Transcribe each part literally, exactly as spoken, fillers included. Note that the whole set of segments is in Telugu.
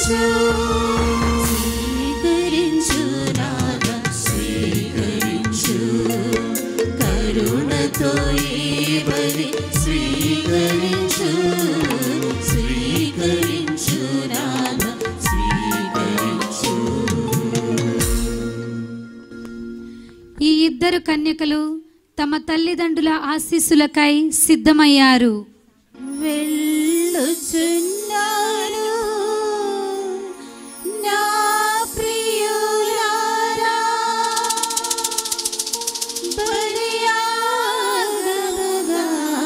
స్వీకరించు నాదా స్వీకరించు కరుణతో ఈ బలి స్వీకరించు స్వీకరించు నాదా స్వీకరించు. ఈ ఇద్దరు కన్యకలు తమ తల్లిదండ్రుల ఆశీస్సులకై సిద్ధమయ్యారు. వెళ్ళుచున్నాను నా ప్రియులారా బలియాగముగా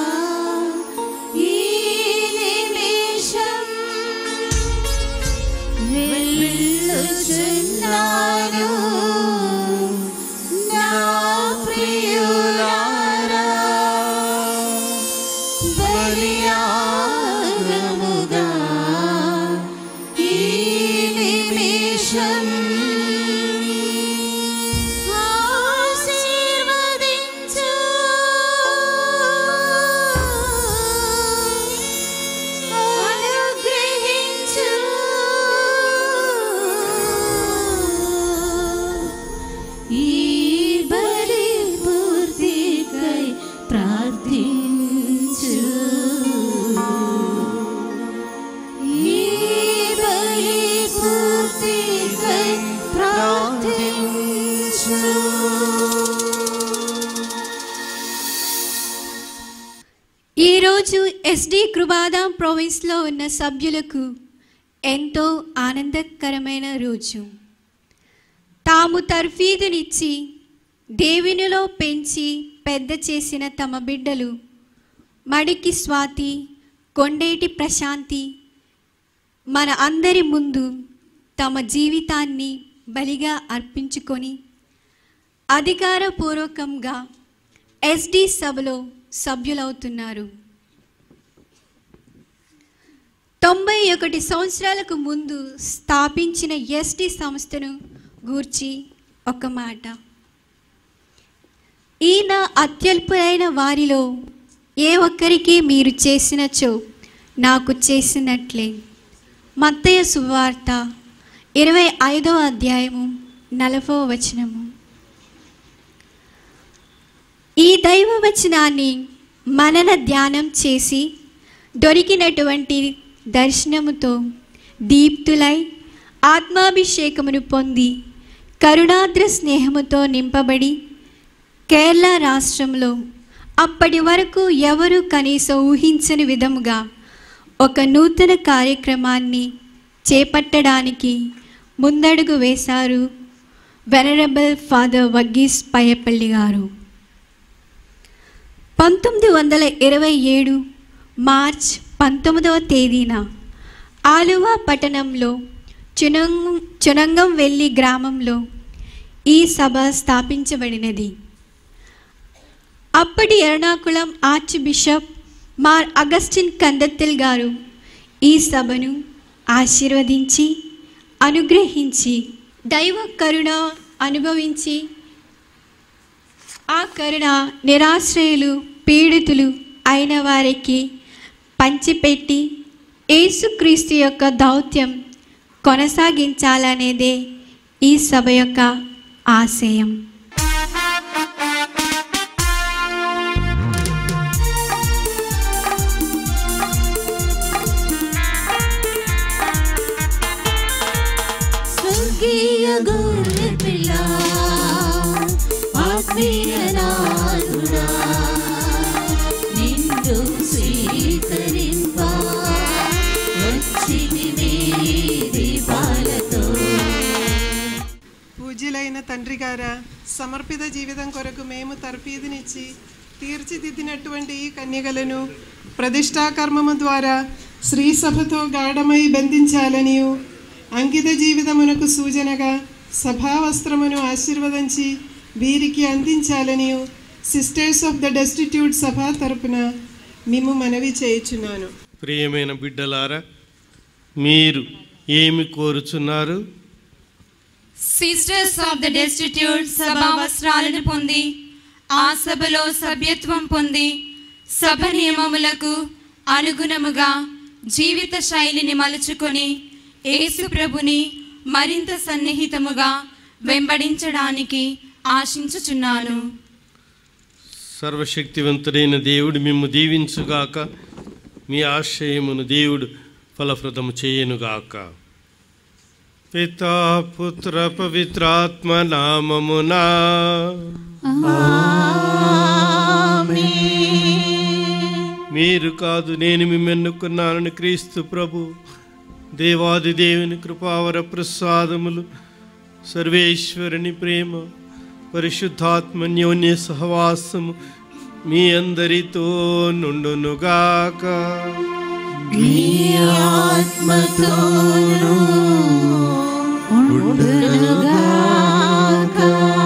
ఈ నిమిషం వెళ్ళుచున్నాను నా ప్రియులారా బలియాగముగా ఈ నిమిషం ఆశీర్వదించు అనుగ్రహించు ఈ బలి పూర్తికై ప్రార్థించు ఈ బలి పూర్తికై ప్రార్థించు. ఈరోజు ఎస్డి కృబాదాం ప్రావిన్స్లో ఉన్న సభ్యులకు ఎంతో ఆనందకరమైన రోజు. తాము తర్ఫీదునిచ్చి దేవునిలో పెంచి పెద్ద చేసిన తమ బిడ్డలు మడికి స్వాతి, కొండేటి ప్రశాంతి మన అందరి ముందు తమ జీవితాన్ని బలిగా అర్పించుకొని అధికారపూర్వకంగా ఎస్డి సభలో సభ్యులవుతున్నారు. తొంభై ఒకటి సంవత్సరాలకు ముందు స్థాపించిన ఎస్డి సంస్థను గూర్చి ఒక మాట. ఈయన అత్యల్పులైన వారిలో ఏ ఒక్కరికి మీరు చేసినచో నాకు చేసినట్లే. మత్తయి సువార్త ఇరవై ఐదవ అధ్యాయము నలభవ వచనము. ఈ దైవ వచనాన్ని మనన ధ్యానం చేసి దొరికినటువంటి దర్శనముతో దీప్తులై ఆత్మాభిషేకమును పొంది కరుణాద్ర స్నేహముతో నింపబడి కేరళ రాష్ట్రంలో అప్పటి వరకు ఎవరు కనీసం ఊహించని విధముగా ఒక నూతన కార్యక్రమాన్ని చేపట్టడానికి ముందడుగు వేశారు వెనరబుల్ ఫాదర్ వర్గీస్ పయ్యపల్లి గారు. పంతొమ్మిది వందల ఇరవై ఏడు మార్చ్ పంతొమ్మిదవ తేదీన ఆలువ పట్టణంలో చునం చునంగం వెల్లి గ్రామంలో ఈ సభ స్థాపించబడినది. అప్పటి Ernakulam archbishop Mar Augustine Kandathil గారు ఈ సభను ఆశీర్వదించి అనుగ్రహించి దైవ కరుణ అనుభవించి ఆ కరుణ నిరాశ్రయులు పీడితులు అయిన వారికి పంచిపెట్టి యేసుక్రీస్తు యొక్క దౌత్యం కొనసాగించాలనేదే ఈ సభ యొక్క ఆశయం. స్వర్గీయ గొర్రె పిల్ల ఆత్మీయ నాథుడా నిన్ను స్వీకరింప వచ్చితివి దీపాలతో. పూజ్యులైన తండ్రి గారా, సమర్పిత జీవితం కొరకు మేము తర్ఫీదునిచ్చి తీర్చిదిద్దినటువంటి ఈ కన్యకలను ప్రతిష్టాకర్మము ద్వారా శ్రీ సభతో గాఢమై బంధించాలనియు అంకిత జీవితమునకు సూచనగా సభావస్త్రమును ఆశీర్వదించి వీరికి అందించాలనియు సిస్టర్స్ ఆఫ్ ద డెస్టిట్యూట్ సభ తరపున మేము మనవి చేయుచున్నాను. ప్రియమైన బిడ్డలారా, మీరు ఏమి కోరుచున్నారు? సిస్టర్స్ ఆఫ్ ద డెస్టిట్యూట్ సభా వస్త్రాలను పొంది ఆ సభలో సభ్యత్వం పొంది సభ నియమములకు అనుగుణముగా జీవిత శైలిని మలుచుకొని యేసు ప్రభుని మరింత సన్నిహితముగా వెంబడించడానికి ఆశించుచున్నాను. సర్వశక్తివంతుడైన దేవుడు మిమ్ము దీవించుగాక. మీ ఆశయమును దేవుడు ఫలప్రదము చేయనుగాక. పితా పుత్ర పవిత్రాత్మ నామమునా మీరు కాదు నేను మిమ్మెన్నుకున్నానని క్రీస్తు ప్రభు దేవాది దేవుని కృపావర ప్రసాదములు, సర్వేశ్వరుని ప్రేమ, పరిశుద్ధాత్మ అన్యోన్య సహవాసము మీ అందరితో నుండునుగాక. మీ ఆత్మతోనూ ఉండునుగాక.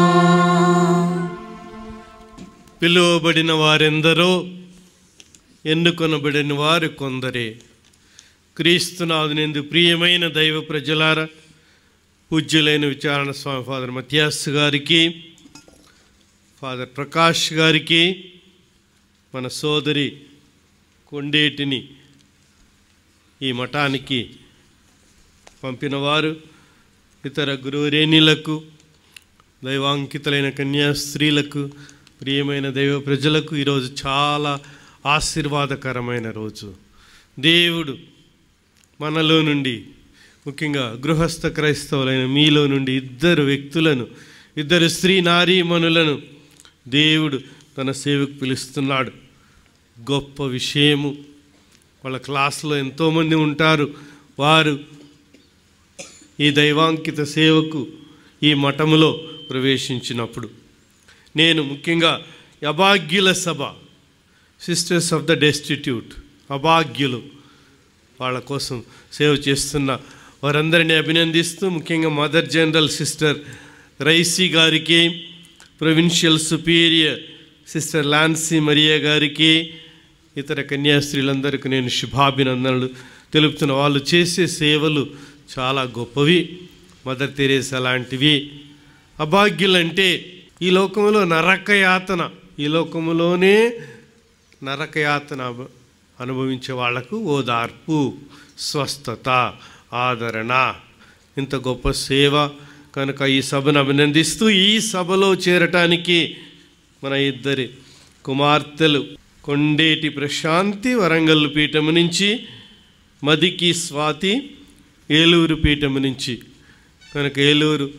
పిలువబడిన వారెందరో, ఎన్నుకొనబడిన వారు కొందరే. క్రీస్తునాథునందు ప్రియమైన దైవ ప్రజలారా, పూజ్యులైన విచారణ స్వామి ఫాదర్ మత్యాస్ గారికి, ఫాదర్ ప్రకాష్ గారికి, మన సోదరి కొండేటిని ఈ మఠానికి పంపినవారు, ఇతర గురువరేణులకు, దైవాంకితులైన కన్యాస్త్రీలకు, ప్రియమైన దైవ ప్రజలకు ఈరోజు చాలా ఆశీర్వాదకరమైన రోజు. దేవుడు మనలో నుండి, ముఖ్యంగా గృహస్థ క్రైస్తవులైన మీలో నుండి ఇద్దరు వ్యక్తులను, ఇద్దరు స్త్రీ నారీమణులను దేవుడు తన సేవకు పిలుస్తున్నాడు. గొప్ప విషయము. వాళ్ళ క్లాసులో ఎంతోమంది ఉంటారు. వారు ఈ దైవాంకిత సేవకు ఈ మఠములో ప్రవేశించినప్పుడు నేను ముఖ్యంగా అభాగ్యుల సభ, సిస్టర్స్ ఆఫ్ ద డెస్టిట్యూట్, అభాగ్యులు, వాళ్ళ కోసం సేవ చేస్తున్న వారందరినీ అభినందిస్తూ, ముఖ్యంగా మదర్ జనరల్ సిస్టర్ రైసీ గారికి, provincial superior sister Lancy Maria గారికి, ఇతర కన్యాస్త్రీలందరికీ నేను శుభాభినందనలు తెలుపుతున్న. వాళ్ళు చేసే సేవలు చాలా గొప్పవి, మదర్ తెరేసా లాంటివి. అభాగ్యులంటే ఈ లోకంలో నరకయాతన, ఈ లోకంలోనే నరకయాతన అనుభవించే వాళ్లకు ఓదార్పు, స్వస్థత, ఆదరణ, ఇంత గొప్ప సేవ కనుక ఈ సభను అభినందిస్తూ, ఈ సభలో చేరటానికి మన ఇద్దరి కుమార్తెలు కొండేటి ప్రశాంతి వరంగల్ పీఠము నుంచి, మదికి స్వాతి ఏలూరు పీఠము నుంచి, కనుక ఏలూరు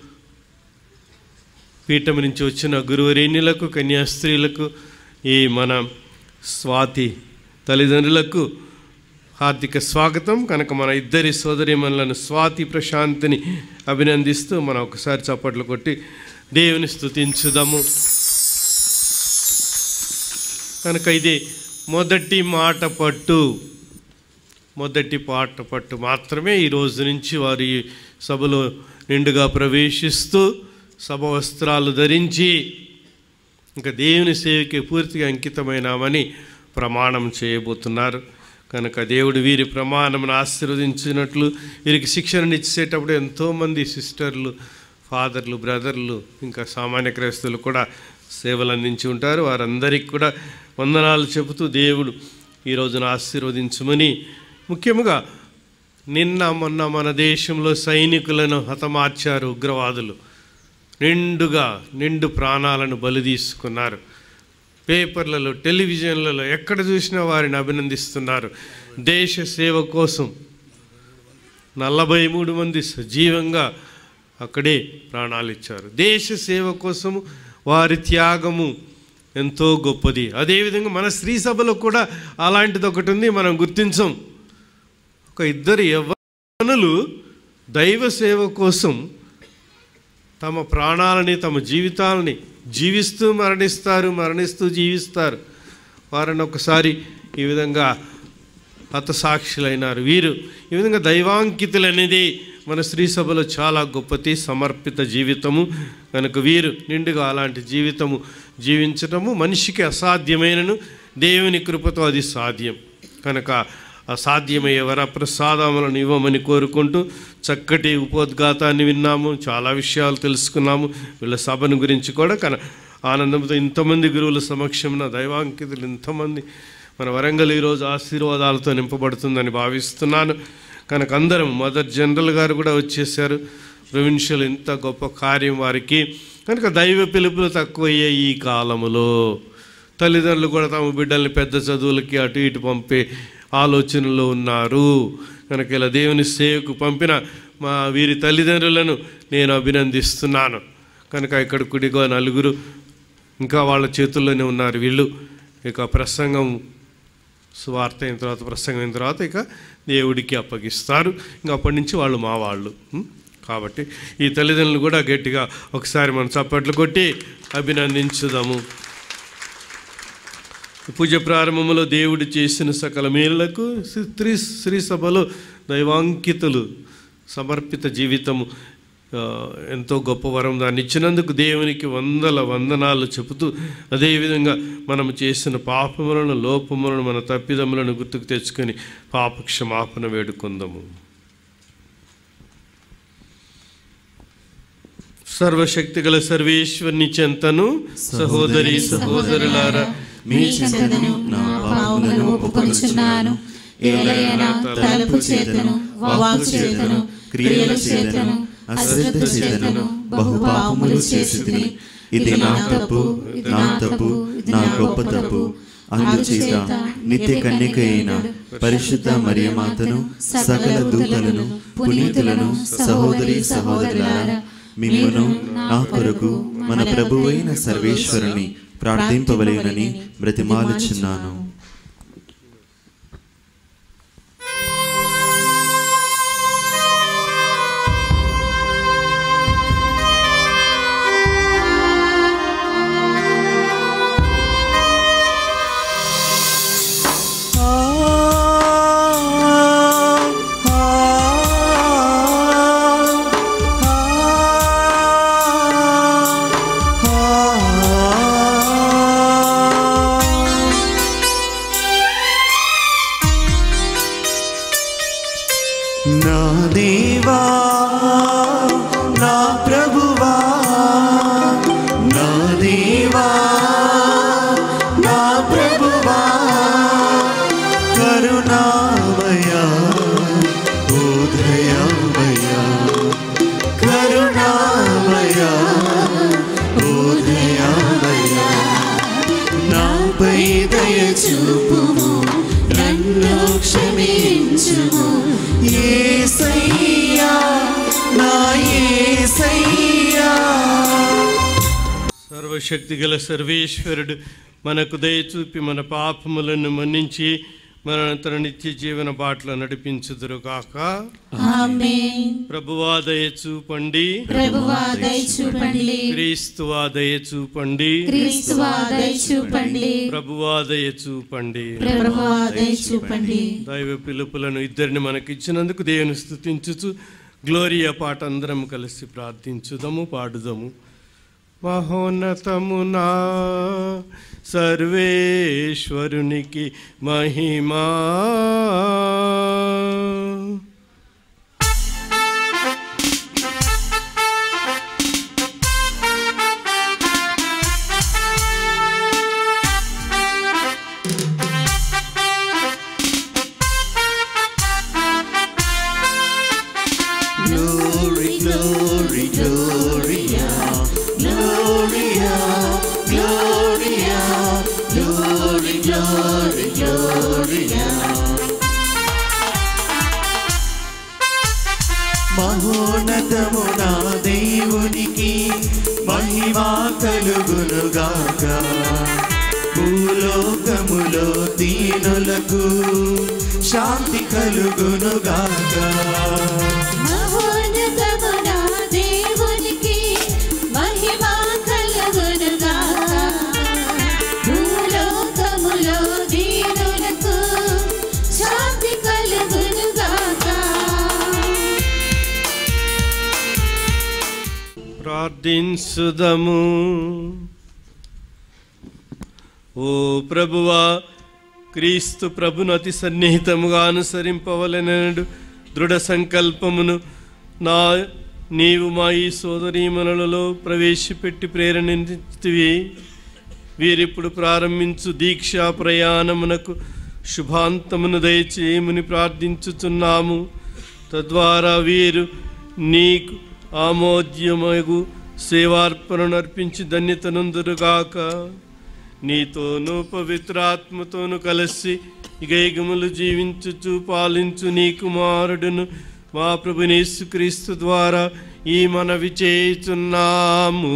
పీఠము నుంచి వచ్చిన గురువరేణ్యులకు, కన్యాస్త్రీలకు, ఈ మన స్వాతి తల్లిదండ్రులకు హార్దిక స్వాగతం. కనుక మన ఇద్దరి సోదరీమణులను స్వాతి ప్రశాంతిని అభినందిస్తూ మనం ఒకసారి చప్పట్లు కొట్టి దేవుని స్తుతించుదాము. కనుక ఇది మొదటి మాట పట్టు, మొదటి పాట పట్టు మాత్రమే. ఈ రోజు నుంచి వారు ఈ సభలో నిండుగా ప్రవేశిస్తూ సభ వస్త్రాలు ధరించి ఇంకా దేవుని సేవకి పూర్తిగా అంకితమైనామని ప్రమాణం చేయబోతున్నారు. కనుక దేవుడు వీరి ప్రమాణమును ఆశీర్వదించినట్లు, వీరికి శిక్షణ ఇచ్చేటప్పుడు ఎంతోమంది సిస్టర్లు, ఫాదర్లు, బ్రదర్లు, ఇంకా సామాన్య క్రైస్తవులు కూడా సేవలు అందించి ఉంటారు. వారందరికీ కూడా వందనాలు చెబుతూ దేవుడు ఈ రోజున ఆశీర్వదించమని, ముఖ్యంగా నిన్న మొన్న మన దేశంలో సైనికులను హతమార్చారు ఉగ్రవాదులు. నిండుగా నిండు ప్రాణాలను బలి తీసుకున్నారు. పేపర్లలో, టెలివిజన్లలో ఎక్కడ చూసినా వారిని అభినందిస్తున్నారు. దేశ సేవ కోసం నలభై మూడు మంది సజీవంగా అక్కడే ప్రాణాలు ఇచ్చారు. దేశ సేవ కోసము వారి త్యాగము ఎంతో గొప్పది. అదేవిధంగా మన స్త్రీ సభలో కూడా అలాంటిది ఒకటి ఉంది, మనం గుర్తించం. ఒక ఇద్దరు యవ్వనులు దైవ సేవ కోసం తమ ప్రాణాలని, తమ జీవితాలని జీవిస్తూ మరణిస్తారు, మరణిస్తూ జీవిస్తారు. వారిని ఒకసారి ఈ విధంగా హతసాక్షులైనారు. వీరు ఈ విధంగా దైవాంకితులు అనేది మన స్త్రీ సభలో చాలా గొప్పది, సమర్పిత జీవితము. కనుక వీరు నిండుగా అలాంటి జీవితము జీవించటము మనిషికి అసాధ్యమైనను, దేవుని కృపతో అది సాధ్యం. కనుక అసాధ్యమయ్యే వరప్రసాదములను ఇవ్వమని కోరుకుంటూ చక్కటి ఉపోద్ఘాతాన్ని విన్నాము, చాలా విషయాలు తెలుసుకున్నాము. వీళ్ళ సభను గురించి కూడా కన ఆనందంతో ఇంతమంది గురువుల సమక్షంలో దైవాంకితులు ఇంతమంది మన వరంగల్ ఈరోజు ఆశీర్వాదాలతో నింపబడుతుందని భావిస్తున్నాను. కనుక అందరం మదర్ జనరల్ గారు కూడా వచ్చేసారు. ప్రొవిన్షియల్ ఇంత గొప్ప కార్యం వారికి. కనుక దైవ పిలుపులు తక్కువయ్యే ఈ కాలములో తల్లిదండ్రులు కూడా తమ బిడ్డల్ని పెద్ద చదువులకి అటు ఇటు పంపే ఆలోచనలో ఉన్నారు. కనుక ఇలా దేవుని సేవకు పంపిన మా వీరి తల్లిదండ్రులను నేను అభినందిస్తున్నాను. కనుక ఇక్కడ కుడిగా నలుగురు ఇంకా వాళ్ళ చేతుల్లోనే ఉన్నారు వీళ్ళు. ఇక ప్రసంగం సువార్త అయిన తర్వాత ప్రసంగం అయిన తర్వాత ఇక దేవుడికి అప్పగిస్తారు. ఇంకా అప్పటి నుంచి వాళ్ళు మా వాళ్ళు. కాబట్టి ఈ తల్లిదండ్రులు కూడా గట్టిగా ఒకసారి మనం చప్పట్లు కొట్టి అభినందించుదాము. పూజ ప్రారంభంలో దేవుడు చేసిన సకల మేలులకు శ్రీ శ్రీ సభలో దైవాంకితులు సమర్పిత జీవితము ఎంతో గొప్ప వరం. దాన్ని ఇచ్చినందుకు దేవునికి వందల వందనాలు చెబుతూ అదేవిధంగా మనం చేసిన పాపములను లోపములను మన తప్పిదములను గుర్తుకు తెచ్చుకొని పాప క్షమాపణ వేడుకుందాము. సర్వశక్తి గల సర్వేశ్వరుని చెంతను సహోదరి సహోదరులారా మీ చెంతను నా పాపములను ఒప్పుకొనుచున్నాను. ఏలయనా తలపు చేతను వాక్కు చేతను క్రియల చేతను అశ్రద్ధ చేతను బహు పాపములు చేసితిని. ఇది నా తప్పు, నా తప్పు, నా గొప్ప తప్పు. అందుచేత నిత్య కన్యక అయిన పరిశుద్ధ మరియమాతను సకల దూతలను పునీతులను సహోదరి సహోదరులారా మిమ్మును నా కొరకు మన ప్రభువైన సర్వేశ్వరుని ప్రార్థింపవలెనని బ్రతిమాలుచున్నాను. సర్వశక్తి గల సర్వేశ్వరుడు మనకు దయచూపి మన పాపములను మన్నించి మన తన నిత్య జీవన బాటలో నడిపించుదురుగాక. ఆమేన్. ప్రభువా దయచూపండి, ప్రభువా దయచూపండి. క్రీస్తువా దయచూపండి, క్రీస్తువా దయచూపండి. ప్రభువా దయచూపండి, ప్రభువా దయచూపండి. దైవ పిలుపులను ఇద్దరిని మనకిచ్చినందుకు దేవుని స్తుతించుచు గ్లోరియా పాట అందరం కలిసి ప్రార్థించుదాము, పాడుదాము. మహోన్నతమునా సర్వేశ్వరునికి మహిమా. Glory, glory, gloria, gloria, gloria, glory, glory, gloria. మహోన్నతమునా దేవునికి మహిమా కలుగునుగాక. భూలోకములో దీనులకు శాంతి కలుగునుగాక. మహోన్నతమునా దేవునికి మహిమా కలుగునుగాక. భూలోకములో దీనులకు శాంతి కలుగునుగాక. ప్రార్థించుదము. ఓ ప్రభువా, క్రీస్తు ప్రభును అతి సన్నిహితముగా అనుసరింపవలెనడు దృఢ సంకల్పమును నా నీవు మా ఈ సోదరీమణులలో ప్రవేశపెట్టి ప్రేరణించితివి. వీరిప్పుడు ప్రారంభించు దీక్షా ప్రయాణమునకు శుభాంతమును దయచేయమని ప్రార్థించుచున్నాము. తద్వారా వీరు నీకు ఆమోద్యమగు సేవార్పణను అర్పించి ధన్యతనందురుగాక. నీతోనూ పవిత్రాత్మతోనూ కలిసి ఇగైగములు జీవించుచు పాలించు నీ కుమారుడును మా ప్రభువైన యేసుక్రీస్తు ద్వారా ఈ మనవి చేయుచున్నాము.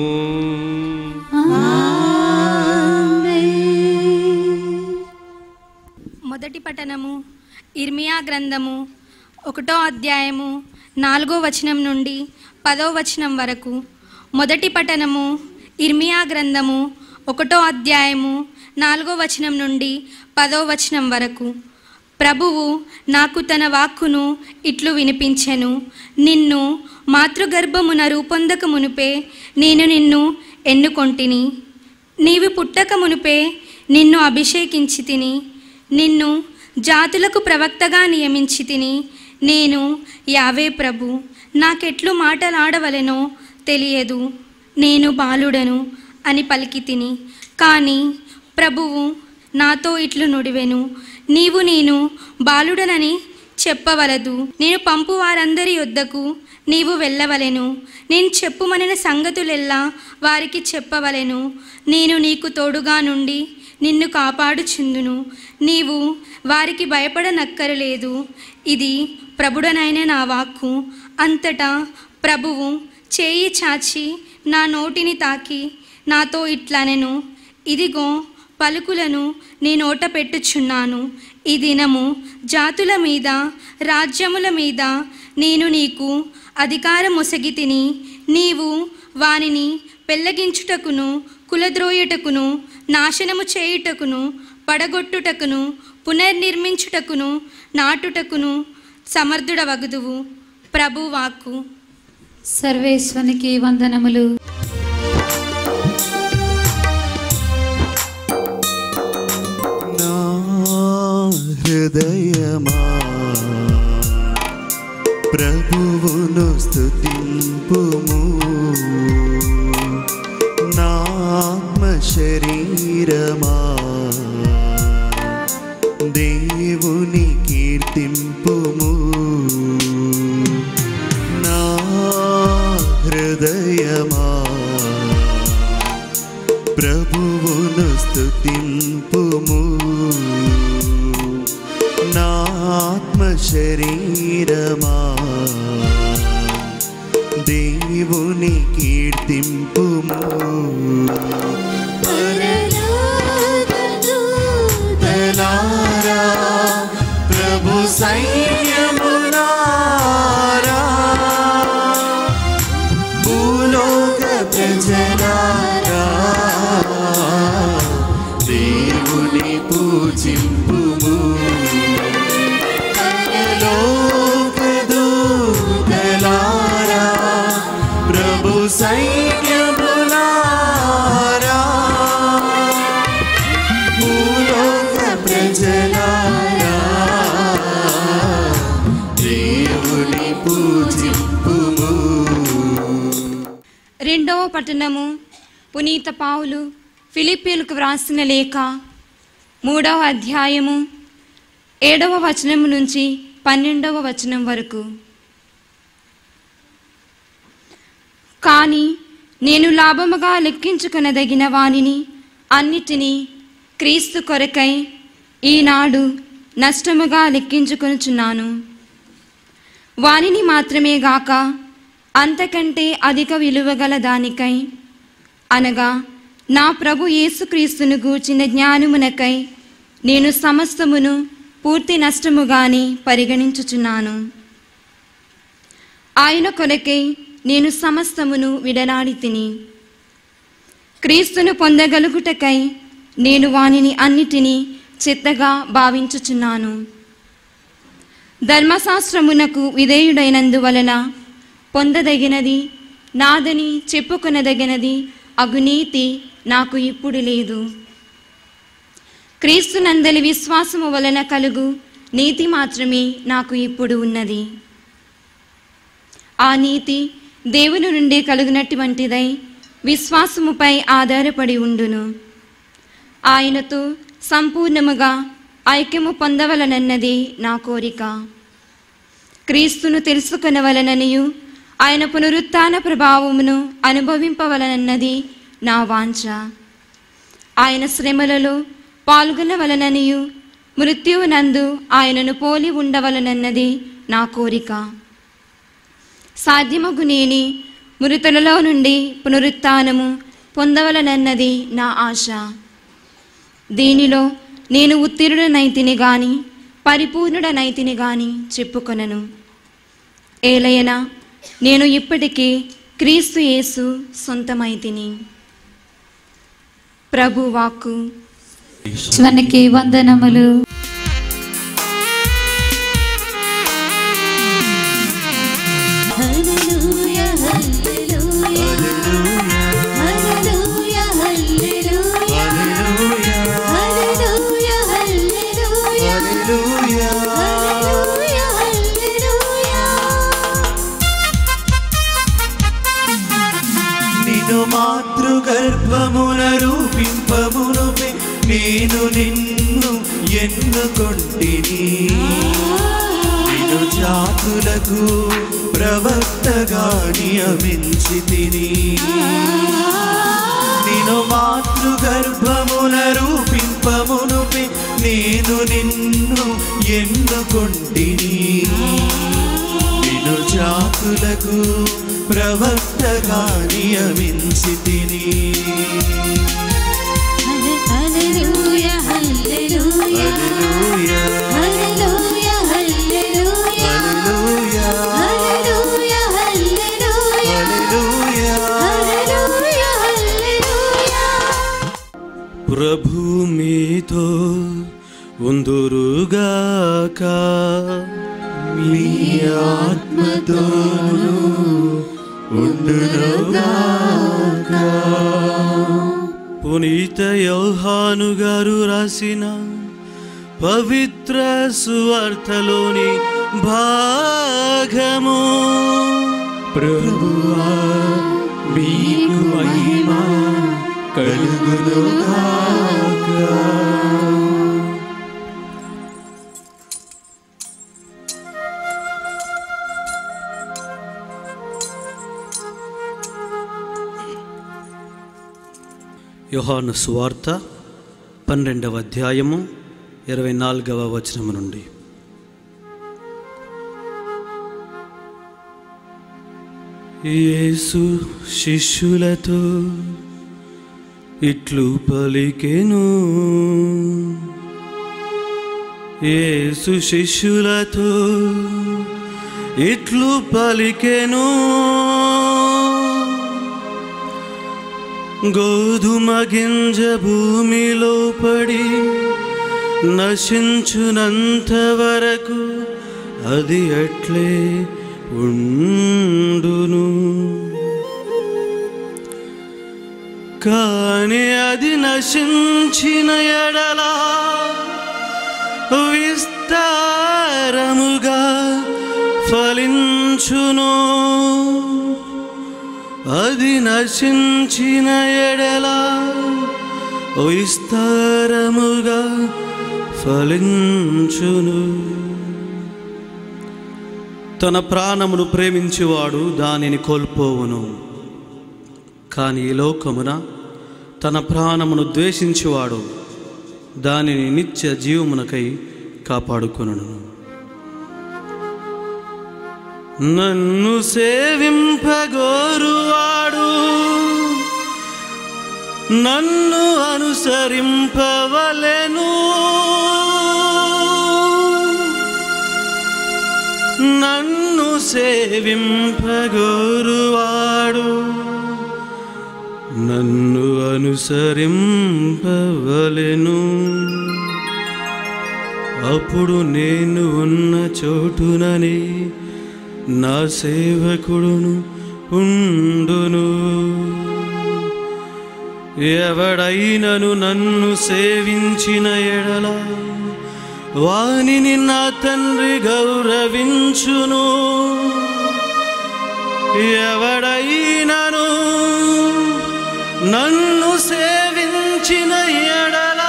మొదటి పఠనము ఇర్మియా గ్రంథము ఒకటో అధ్యాయము నాలుగో వచనం నుండి పదో వచనం వరకు. మొదటి పఠనము ఇర్మియా గ్రంథము ఒకటో అధ్యాయము నాలుగో వచనం నుండి పదో వచనం వరకు. ప్రభువు నాకు తన వాక్కును ఇట్లు వినిపించెను. నిన్ను మాతృగర్భమున రూపొందక మునుపే నేను నిన్ను ఎన్నుకొంటిని. నీవు పుట్టక మునుపే నిన్ను అభిషేకించి తిని, నిన్ను జాతులకు ప్రవక్తగా నియమించి తిని. నేను యావే ప్రభు, నాకెట్లు మాటలాడవలెనో తెలియదు, నేను బాలుడను అని పలికి తిని. కానీ ప్రభువు నాతో ఇట్లు నుడివెను, నీవు నేను బాలుడనని చెప్పవలదు. నేను పంపు వారందరి యొద్దకు నీవు వెళ్ళవలెను. నేను చెప్పుమనిన సంగతులెల్లా వారికి చెప్పవలెను. నేను నీకు తోడుగా నుండి నిన్ను కాపాడుచుందును. నీవు వారికి భయపడనక్కరలేదు. ఇది ప్రభుడనైన నా వాక్కు. అంతటా ప్రభువు చేయి చాచి నా నోటిని తాకి నాతో ఇట్లనెను, ఇదిగో పలుకులను నీ నోట పెట్టుచున్నాను. ఈ దినము జాతుల మీద రాజ్యముల మీద నేను నీకు అధికారం ఒసగి తిని. నీవు వానిని పెళ్ళగించుటకును కులద్రోయుటకును నాశనము చేయుటకును పడగొట్టుటకును పునర్నిర్మించుటకును నాటుటకును సమర్థుడవగుదువు. ప్రభు వాక్కు. సర్వేశ్వనికి వందనములు. నా హృదయమా ప్రభువును స్తుతింపుము, నా ఆత్మ శరీరమా దేవుని కీర్తింపుము. నా హృదయమా ప్రభువును స్తుతింపుము, నా ఆత్మ శరీరమా దేవుని కీర్తింపుము. పరలోకదూతలారా ప్రభు సైన్యములారా భూలోక ప్రజలారా దేవుని పూజింపుము. పరలోకదూతలారా ప్రభు సైన్యములారా భూలోక ప్రజలారా దేవుని పూజింపుము. రెండవ పట్టణము పునీత పౌలు ఫిలిప్పీలకు వ్రాసిన లేఖ మూడవ అధ్యాయము ఏడవ వచనం నుంచి పన్నెండవ వచనం వరకు. కానీ నేను లాభముగా లెక్కించుకొనదగిన వానిని అన్నిటినీ క్రీస్తు కొరకై ఈనాడు నష్టముగా లెక్కించుకొనుచున్నాను. వానిని మాత్రమే గాక అంతకంటే అధిక విలువగల దానికై, అనగా నా ప్రభు యేసుక్రీస్తును గూర్చిన జ్ఞానమునకై నేను సమస్తమును పూర్తి నష్టముగాని పరిగణించుచున్నాను. ఆయన కొరకై నేను సమస్తమును విడనాడి తిని, క్రీస్తును పొందగలుగుటకై నేను వానిని అన్నిటినీ చిత్తగా భావించుచున్నాను. ధర్మశాస్త్రమునకు విధేయుడైనందువలన పొందదగినది నాదని చెప్పుకొనదగినది అగునీతి నాకు ఇప్పుడు లేదు. క్రీస్తునందలి విశ్వాసము వలన కలుగు నీతి మాత్రమే నాకు ఇప్పుడు ఉన్నది. ఆ నీతి దేవుని నుండి కలుగునటువంటిదై విశ్వాసముపై ఆధారపడి ఉండును. ఆయనతో సంపూర్ణముగా ఐక్యము పొందవలనన్నది నా కోరిక. క్రీస్తును తెలుసుకొనవలననియు ఆయన పునరుత్థాన ప్రభావమును అనుభవింపవలనన్నది నా వాంఛ. ఆయన శ్రమలలో పాల్గొనవలననియు మృత్యువునందు ఆయనను పోలి ఉండవలనన్నది నా కోరిక. సాధ్యమగు నేని మృతులలో నుండి పునరుత్థానము పొందవలనన్నది నా ఆశ. దీనిలో నేను ఉత్తీర్ణుడనైతిని గాని పరిపూర్ణుడనైతిని గాని చెప్పుకొనను. ఏలయనా నేను ఇప్పటికీ క్రీస్తు యేసు సొంతమైతిని. ప్రభు వాక్కు. స్వనికి వందనములు. మాతృగర్భమున రూపింపమును నేను నిన్ను ఎన్నుకొంటిని. నిన్ను జాతులకు ప్రవక్తగా నియమించితిని. నిన్ను మాతృగర్భమున రూపింపమును నేను నిన్ను ఎన్నుకొంటిని. నిన్ను జాతులకు ప్రవక్తగా నియమించితిని. హల్లెలూయా హల్లెలూయా హల్లెలూయా హల్లెలూయా హల్లెలూయా హల్లెలూయా హల్లెలూయా హల్లెలూయా హల్లెలూయా హల్లెలూయా. ప్రభు మీతో ఉందురుగాక, మీ ఆత్మతోను ఉండునుగాక. పునీత యోహాను గారు రాసిన పవిత్ర సువార్తలోని భాగము. ప్రభువా మీకు మహిమ కలుగునుగాక. యోహాను సువార్త పన్నెండవ అధ్యాయము ఇరవై నాలుగవ వచనము నుండి. యేసు శిష్యులతో ఇట్లు పలికెను. యేసు శిష్యులతో ఇట్లు పలికెను. గోధుమ గింజ భూమిలో పడి నశించునంత వరకు అది అట్లే ఉండును. కాని అది నశించిన ఎడల విస్తారముగా ఫలించును. అది నశించిన ఎడల విస్తారముగా ఫలించును. తన ప్రాణమును ప్రేమించువాడు దానిని కోల్పోవును. కానీ ఈ లోకమున తన ప్రాణమును ద్వేషించువాడు దానిని నిత్య జీవమునకై కాపాడుకొనును. నన్ను సేవింపగోరువాడు నన్ను అనుసరింపవలెను. నన్ను సేవింపగోరువాడు నన్ను అనుసరింపవలెను. అప్పుడు నేను ఉన్న చోటుననే నా సేవకుడును ఉండును. ఎవడైనను నన్ను సేవించిన ఎడల వానిని నా తండ్రి గౌరవించును. ఎవడైనను నన్ను సేవించిన ఎడల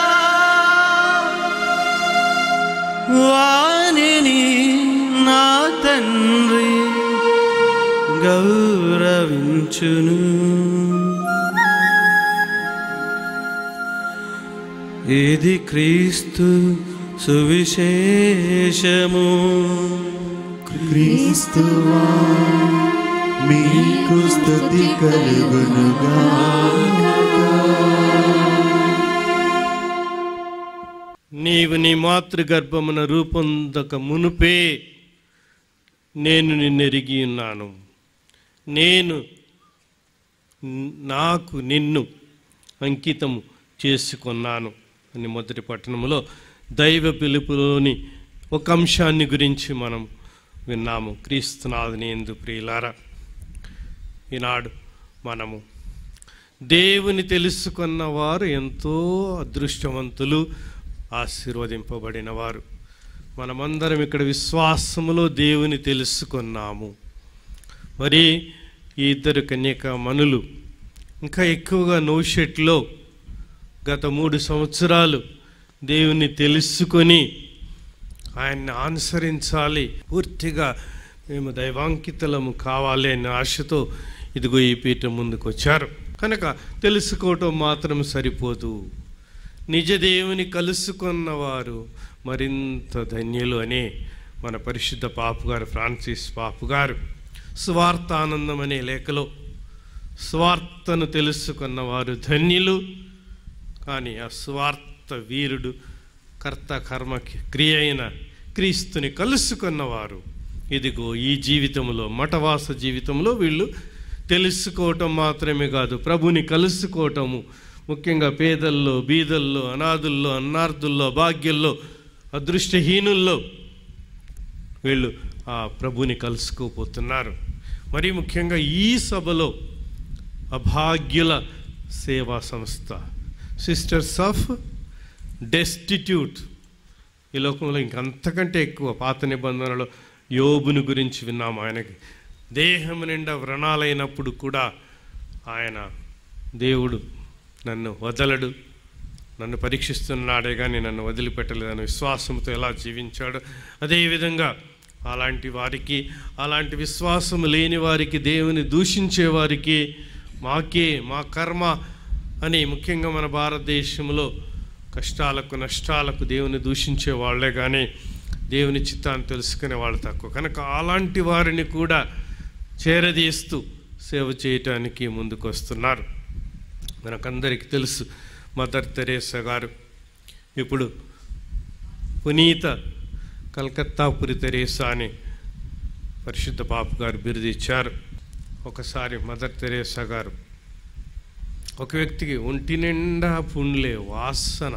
వానిని నా తండ్రి గౌరవించును. ఇది క్రీస్తు సువిశేషము. క్రీస్తువా మీకు స్తుతి కలుగునుగాక. నీవు నీ మాతృగర్భమున రూపొందక మునుపే నేను నిన్నెరిగి ఉన్నాను. నేను నాకు నిన్ను అంకితము చేసుకున్నాను అని మొదటి పట్టణంలో దైవ పిలుపులోని ఒక అంశాన్ని గురించి మనం విన్నాము. క్రీస్తునాథుని యందు ప్రియులారా, ఈనాడు మనము దేవుని తెలుసుకున్న వారు ఎంతో అదృష్టవంతులు, ఆశీర్వదింపబడిన వారు. మనమందరం ఇక్కడ విశ్వాసములో దేవుని తెలుసుకున్నాము. మరి ఈ ఇద్దరు కన్యకామణులు ఇంకా ఎక్కువగా నౌషెట్లో గత మూడు సంవత్సరాలు దేవుని తెలుసుకొని ఆయన్ని అనుసరించాలి, పూర్తిగా మేము దైవాంకితలము కావాలి అనే ఆశతో ఇదిగో ఈ పీఠం ముందుకు వచ్చారు. కనుక తెలుసుకోవటం మాత్రం సరిపోదు, నిజ దేవుని కలుసుకున్నవారు మరింత ధన్యులు అని మన పరిశుద్ధ పాపుగారు ఫ్రాన్సిస్ పాపుగారు స్వార్థానందం అనే లేఖలో స్వార్థను తెలుసుకున్నవారు ధన్యులు, కానీ ఆ స్వార్థ వీరుడు కర్త కర్మ క్రియ అయిన క్రీస్తుని కలుసుకున్నవారు ఇదిగో ఈ జీవితంలో మఠవాస జీవితంలో వీళ్ళు తెలుసుకోవటం మాత్రమే కాదు, ప్రభుని కలుసుకోవటము, ముఖ్యంగా పేదల్లో, బీదల్లో, అనాథుల్లో, అన్నార్థుల్లో, భాగ్యుల్లో, అదృష్టహీనుల్లో వీళ్ళు ఆ ప్రభుని కలుసుకోపోతున్నారు. మరి ముఖ్యంగా ఈ సభలో అభాగ్యుల సేవా సంస్థ సిస్టర్స్ ఆఫ్ డెస్టిట్యూట్, ఈ లోకంలో ఇంకంతకంటే ఎక్కువ పాత నిబంధనలో యోబుని గురించి విన్నాము. ఆయనకి దేహం నిండా వ్రణాలైనప్పుడు కూడా ఆయన దేవుడు నన్ను వదలడు, నన్ను పరీక్షిస్తున్నాడే కానీ నన్ను వదిలిపెట్టలేదని విశ్వాసంతో ఎలా జీవించాడు. అదేవిధంగా అలాంటి వారికి, అలాంటి విశ్వాసం లేని వారికి, దేవుని దూషించే వారికి మాకే మా కర్మ అని, ముఖ్యంగా మన భారతదేశంలో కష్టాలకు నష్టాలకు దేవుని దూషించే వాళ్ళే కానీ దేవుని చిత్తాన్ని తెలుసుకునే వాళ్ళు తక్కువ. కనుక అలాంటి వారిని కూడా చేరదీస్తూ సేవ చేయటానికి ముందుకు వస్తున్నారు. మనకందరికీ తెలుసు మదర్ తెరేసా గారు ఇప్పుడు పునీత కలకత్తాపురి తెరేసా అని పరిశుద్ధ పాపు గారు బిరుదు ఇచ్చారు. ఒకసారి మదర్ తెరేసా గారు ఒక వ్యక్తికి ఒంటి నిండా పుండ్లే, వాసన,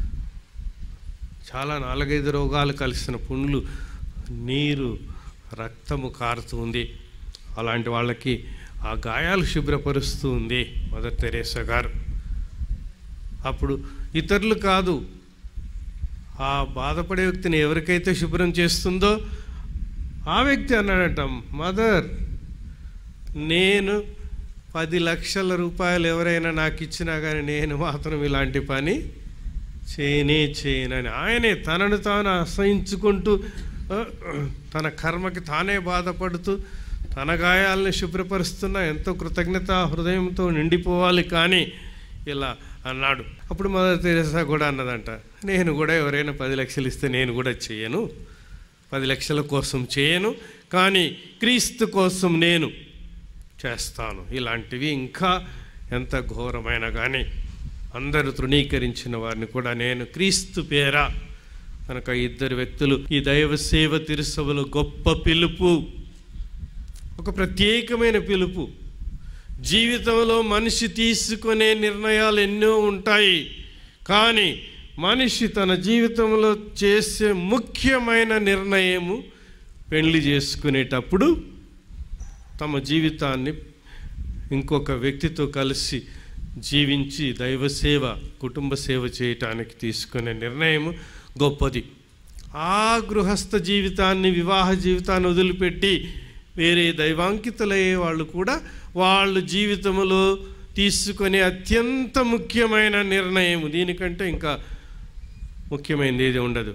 చాలా నాలుగైదు రోగాలు కలిసిన పుండ్లు, నీరు, రక్తము కారుతుంది. అలాంటి వాళ్ళకి ఆ గాయాలు శుభ్రపరుస్తూ ఉంది మదర్ తెరేసా గారు. అప్పుడు ఇతరులు కాదు, ఆ బాధపడే వ్యక్తిని ఎవరికైతే శుభ్రం చేస్తుందో ఆ వ్యక్తి అన్నాడట, మదర్ నేను పది లక్షల రూపాయలు ఎవరైనా నాకు ఇచ్చినా కానీ నేను మాత్రం ఇలాంటి పని చేయనే చేయనని ఆయనే తనను తాను అసహించుకుంటూ తన కర్మకి తానే బాధపడుతూ తన గాయాలని శుభ్రపరుస్తున్నా ఎంతో కృతజ్ఞత హృదయంతో నిండిపోవాలి. కానీ ఇలా అన్నాడు. అప్పుడు మదర్ తెరేసా కూడా అన్నదంట, నేను కూడా ఎవరైనా పది లక్షలు ఇస్తే నేను కూడా చేయను, పది లక్షల కోసం చేయను, కానీ క్రీస్తు కోసం నేను చేస్తాను. ఇలాంటివి ఇంకా ఎంత ఘోరమైన కానీ అందరూ తృణీకరించిన వారిని కూడా నేను క్రీస్తు పేరా. కనుక ఇద్దరు వ్యక్తులు ఈ దైవ సేవ తిరుసభలో గొప్ప పిలుపు, ఒక ప్రత్యేకమైన పిలుపు. జీవితంలో మనిషి తీసుకునే నిర్ణయాలు ఎన్నో ఉంటాయి, కానీ మనిషి తన జీవితంలో చేసే ముఖ్యమైన నిర్ణయము పెళ్లి చేసుకునేటప్పుడు తమ జీవితాన్ని ఇంకొక వ్యక్తితో కలిసి జీవించి దైవ సేవ, కుటుంబ సేవ చేయటానికి తీసుకునే నిర్ణయం గొప్పది. ఆ గృహస్థ జీవితాన్ని, వివాహ జీవితాన్ని వదిలిపెట్టి వేరే దైవాంకితులయ్యే వాళ్ళు కూడా వాళ్ళ జీవితంలో తీసుకునే అత్యంత ముఖ్యమైన నిర్ణయం, దీనికంటే ఇంకా ముఖ్యమైనది ఏది ఉండదు.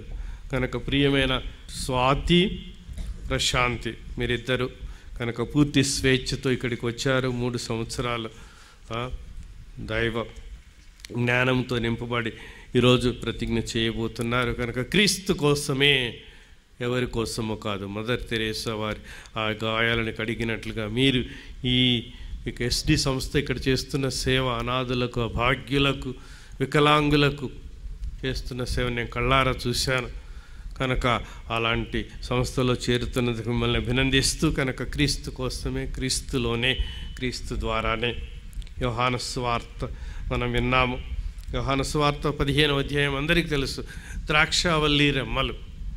కనుక ప్రియమైన స్వాతి, ప్రశాంతి మీరిద్దరు కనుక పూర్తి స్వేచ్ఛతో ఇక్కడికి వచ్చారు. మూడు సంవత్సరాలు దైవ జ్ఞానంతో నింపబడి ఈరోజు ప్రతిజ్ఞ చేయబోతున్నారు. కనుక క్రీస్తు కోసమే, ఎవరి కోసమో కాదు. మదర్ తెరేసా వారి ఆ గాయాలను కడిగినట్లుగా మీరు ఈ ఎస్డి సంస్థ ఇక్కడ చేస్తున్న సేవ, అనాథులకు, అభాగ్యులకు, వికలాంగులకు చేస్తున్న సేవ నేను కళ్ళారా చూశాను. కనుక అలాంటి సంస్థలో చేరుతున్నందుకు మిమ్మల్ని అభినందిస్తూ, కనుక క్రీస్తు కోసమే, క్రీస్తులోనే, క్రీస్తు ద్వారానే యోహాను సువార్త మనం విన్నాము. యోహాను సువార్త పదిహేనవ అధ్యాయం అందరికీ తెలుసు. ద్రాక్షావల్లి రెమ్మలు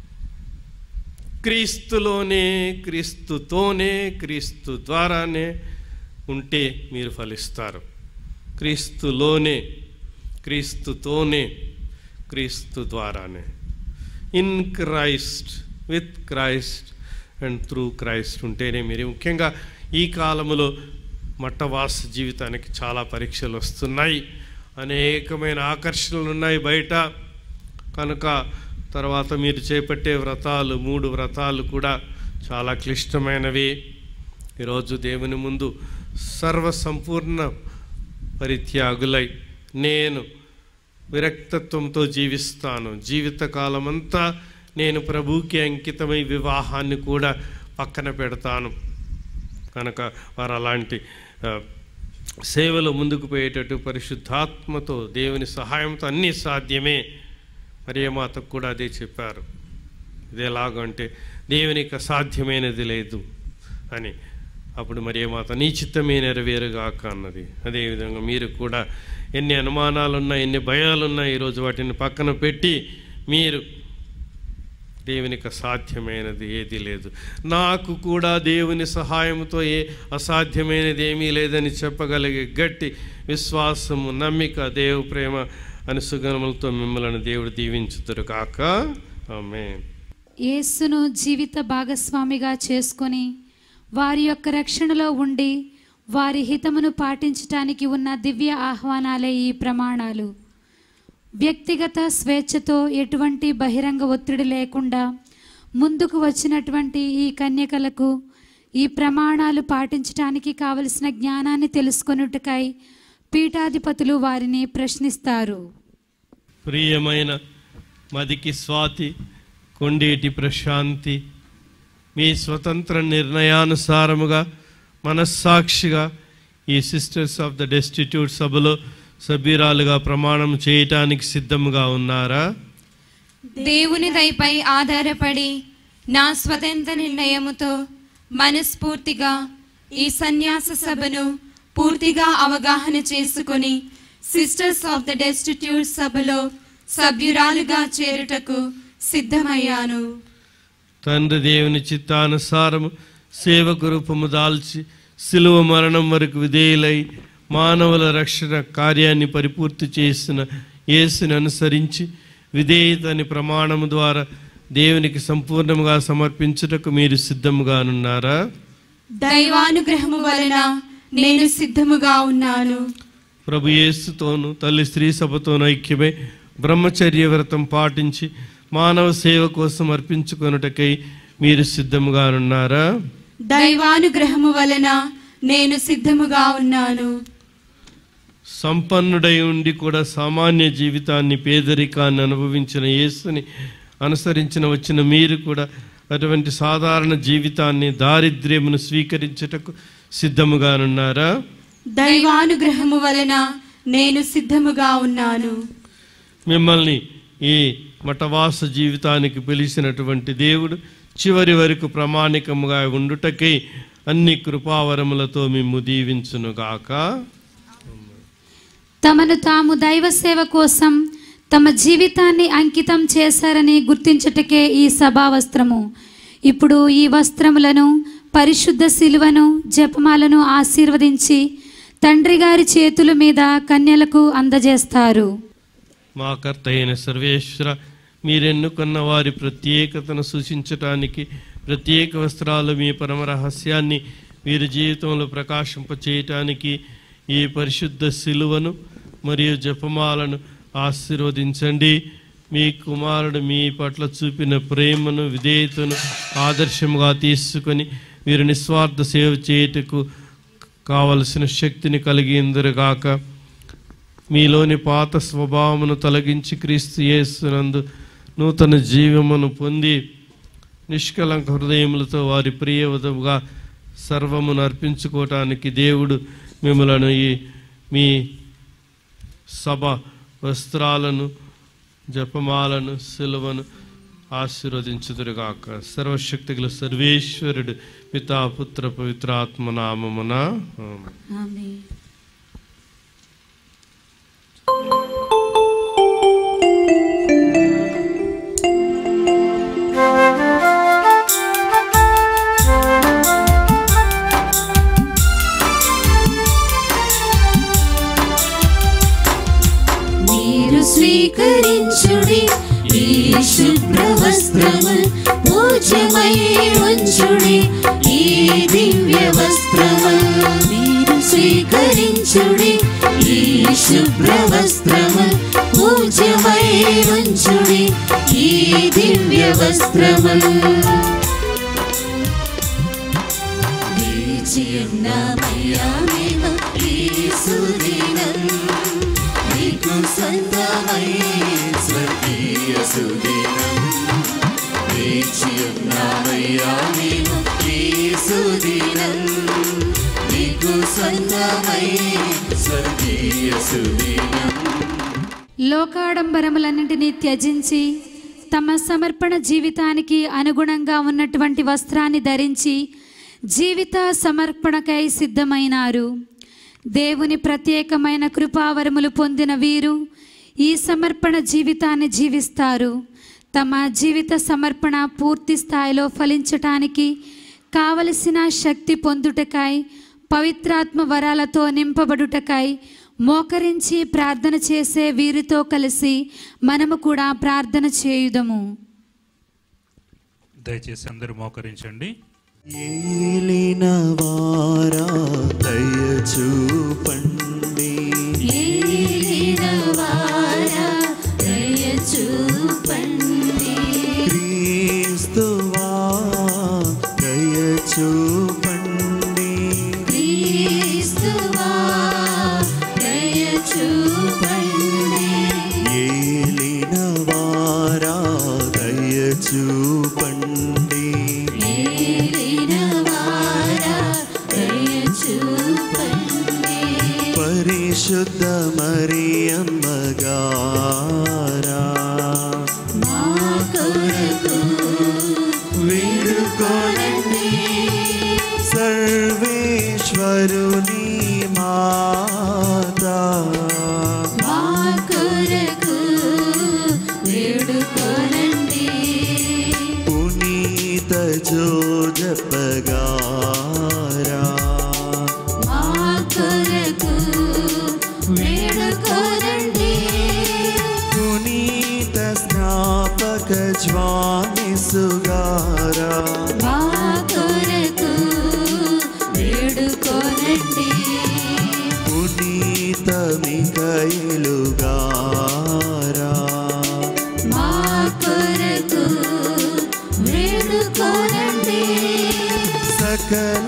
క్రీస్తులోనే, క్రీస్తుతోనే, క్రీస్తు ద్వారానే ఉంటే మీరు ఫలిస్తారు. క్రీస్తులోనే, క్రీస్తుతోనే, క్రీస్తు ద్వారానే. In Christ, with Christ and through Christ ఉంటేనే మీరు. ముఖ్యంగా ఈ కాలంలో మట్టవాస జీవితానికి చాలా పరీక్షలు వస్తున్నాయి, అనేకమైన ఆకర్షణలు ఉన్నాయి బయట. కనుక తర్వాత మీరు చేపట్టే వ్రతాలు, మూడు వ్రతాలు కూడా చాలా క్లిష్టమైనవి. ఈరోజు దేవుని ముందు సర్వ సంపూర్ణ పరిత్యాగులై నేను విరక్తత్వంతో జీవిస్తాను, జీవితకాలమంతా నేను ప్రభువుకి అంకితమై వివాహాన్ని కూడా పక్కన పెడతాను. కనుక వారు అలాంటి సేవలో ముందుకు పోయేటట్టు పరిశుద్ధాత్మతో, దేవుని సహాయంతో అన్నీ సాధ్యమే. మరియమాతకు కూడా అదే చెప్పారు. ఇది ఎలాగంటే దేవునికి అసాధ్యమైనది లేదు అని. అప్పుడు మరియమాత నీ చిత్తమే నెరవేరుగాక అన్నది. అదేవిధంగా మీరు కూడా ఎన్ని అనుమానాలున్నా, ఎన్ని భయాలున్నా ఈరోజు వాటిని పక్కన పెట్టి మీరు దేవునికి అసాధ్యమైనది ఏది లేదు, నాకు కూడా దేవుని సహాయంతో ఏ అసాధ్యమైనది ఏమీ లేదని చెప్పగలిగే గట్టి విశ్వాసము, నమ్మిక, దేవు ప్రేమ అనుసుగములతో మిమ్మల్ని దేవుడు దీవించుదురు కాక. ఆమేన్. యేసును జీవిత భాగస్వామిగా చేసుకొని వారి యొక్క రక్షణలో ఉండి వారి హితమును పాటించటానికి ఉన్న దివ్య ఆహ్వానాలే ఈ ప్రమాణాలు. వ్యక్తిగత స్వేచ్ఛతో ఎటువంటి బహిరంగ ఒత్తిడి లేకుండా ముందుకు వచ్చినటువంటి ఈ కన్యకలకు ఈ ప్రమాణాలు పాటించటానికి కావలసిన జ్ఞానాన్ని తెలుసుకొనుటకై పీఠాధిపతులు వారిని ప్రశ్నిస్తారు. ప్రియమైన మదికి స్వాతి, కొండేటి ప్రశాంతి, మీ స్వతంత్ర నిర్ణయానుసారముగా మనస్సాక్షిగా ఈ సిస్టర్స్ ఆఫ్ ద డెస్టిట్యూట్ సభలో సభ్యురాలుగా ప్రమాణం చేయటానికి సిద్ధముగా ఉన్నారా? దేవుని దయపై ఆధారపడి నా స్వతంత్ర నిర్ణయముతో మనస్ఫూర్తిగా ఈ సన్యాస సభను పూర్తిగా అవగాహన చేసుకుని సిస్టర్స్ ఆఫ్ ద డెస్టిట్యూట్ సభలో సభ్యురాలుగా చేరుటకు సిద్ధమయ్యాను. తండ్రి దేవుని చిత్తానుసారము సేవకు రూపము దాల్చి శిలువ మరణం వరకు విధేయులై మానవుల రక్షణ కార్యాన్ని పరిపూర్తి చేసిన యేసుని అనుసరించి విధేయతని ప్రమాణము ద్వారా దేవునికి సంపూర్ణంగా సమర్పించుటకు మీరు సిద్ధముగానున్నారా? దైవానుగ్రహము వలన నేను సిద్ధముగా ఉన్నాను. ప్రభు యేసుతోను తల్లి స్త్రీ సభతోను ఐక్యమై బ్రహ్మచర్య వ్రతం పాటించి మానవ సేవ కోసం అర్పించుకొనుటకై మీరు సిద్ధముగానున్నారా? దైవానుగ్రహము వలన నేను సిద్ధముగా ఉన్నాను. సంపన్నుడై ఉండి కూడా సామాన్య జీవితాన్ని, పేదరికాన్ని అనుభవించిన యేసుని అనుసరించిన వచ్చిన మీరు కూడా అటువంటి సాధారణ జీవితాన్ని, దారిద్ర్యమును స్వీకరించుటకు సిద్ధముగానున్నారా? దైవానుగ్రహము వలన నేను సిద్ధముగా ఉన్నాను. మిమ్మల్ని ఈ మఠవాస జీవితానికి పిలిచినటువంటి దేవుడు చివరి వరకు ప్రామాణికముగా ఉండుటకై అన్ని కృపావరములతో మిమ్ము దీవించునుగాక. తమను తాము దైవ సేవ కోసం తమ జీవితాన్ని అంకితం చేశారని గుర్తించుటకే ఈ సభావస్త్రము. ఇప్పుడు ఈ వస్త్రములను, పరిశుద్ధ శిలువను, జపమాలను ఆశీర్వదించి తండ్రి గారి చేతుల మీద కన్యలకు అందజేస్తారు. మా కర్త అయిన సర్వేశ్వర, మీరెన్నుకున్న వారి ప్రత్యేకతను సూచించటానికి ప్రత్యేక వస్త్రాలు, మీ పరమ రహస్యాన్ని వీరి జీవితంలో ప్రకాశింపచేయటానికి ఈ పరిశుద్ధ శిలువను మరియు జపమాలను ఆశీర్వదించండి. మీ కుమారుడు మీ పట్ల చూపిన ప్రేమను విధేయతను ఆదర్శంగా తీసుకొని వీరు నిస్వార్థ సేవ చేయుటకు కావలసిన శక్తిని కలిగిందరుగాక. మీలోని పాత స్వభావమును తొలగించి క్రీస్తు యేసునందు నూతన జీవమును పొంది నిష్కలంక హృదయములతో వారి ప్రియవధముగా సర్వమును అర్పించుకోవటానికి దేవుడు మిమ్మలను ఈ మీ సభ వస్త్రాలను జపమాలను సిలువను ఆశీర్వదించుదురుగాక. సర్వశక్తిగల సర్వేశ్వరుడు పితా పుత్ర పవిత్ర ఆత్మ నామమున ఆమేన్. స్వీకరించుడి ఈ శుభ్ర వస్త్రము పూజ్యమై ఉంచుడి ఈ దివ్య వస్త్రము మీరు స్వీకరించుడి ఈ శుభ్ర వస్త్రము పూజ్యమై ఉంచుడి ఈ దివ్య వస్త్రము వేచియున్నామయ్యా మేము ఈ సుదినం నీకు స్వంతమై స్వర్గీయ సుదినం వేచియున్నామయ్యా మేము ఈ సుదినం నీకు స్వంతమై స్వర్గీయ సుదినం. లోకాడంబరములన్నింటినీ త్యజించి తమ సమర్పణ జీవితానికి అనుగుణంగా ఉన్నటువంటి వస్త్రాన్ని ధరించి జీవిత సమర్పణకై సిద్ధమైనారు. దేవుని ప్రత్యేకమైన కృపావరములు పొందిన వీరు ఈ సమర్పణ జీవితాన్ని జీవిస్తారు. తమ జీవిత సమర్పణ పూర్తి స్థాయిలో ఫలించటానికి కావలసిన శక్తి పొందుటకై పవిత్రాత్మ వరాలతో నింపబడుటకై మోకరించి ప్రార్థన చేసే వీరితో కలిసి మనము కూడా ప్రార్థన చేయుదము. దయచేసి అందరూ మోకరించండి. ఏలిన వారా దయచూపండి, ఏలిన వారా దయచూపండి, క్రీస్తువా దయచూపండి, క్రీస్తువా దయచూపండి, ఏలిన వారా దయచూపండి, పరిశుద్ధ మరియమ్మ గారా మా కొరకు వేడుకోనండి, సర్వేశ్వరుని మాతా మా కొరకు వేడుకోనండి, పునీత జోజప్ప గారా మా కొరకు వేడుకోనండి, పునీత స్నాపక జ్వానిసుగారా మా కొరకు వేడుకోనండి, పునీత మిఖాయేలు గారా మా కొరకు వేడుకోనండి, సకల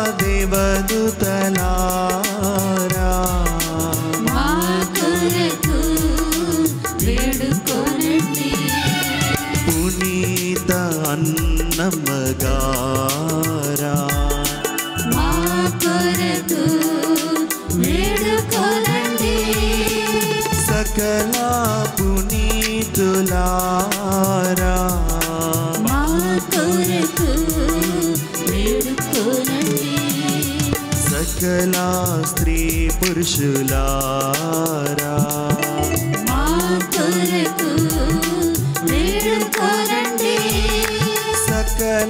దేవదూతలారా మా కొరకు వేడుకోనండి, పునీత అన్నమ్మ గారా మా కొరకు వేడుకోనండి, సకల పునీతులారా మా కొరకు వేడుకోనండి, సకల స్త్రీ పురుషులారా మా కొరకు వేడుకోనండి, సకల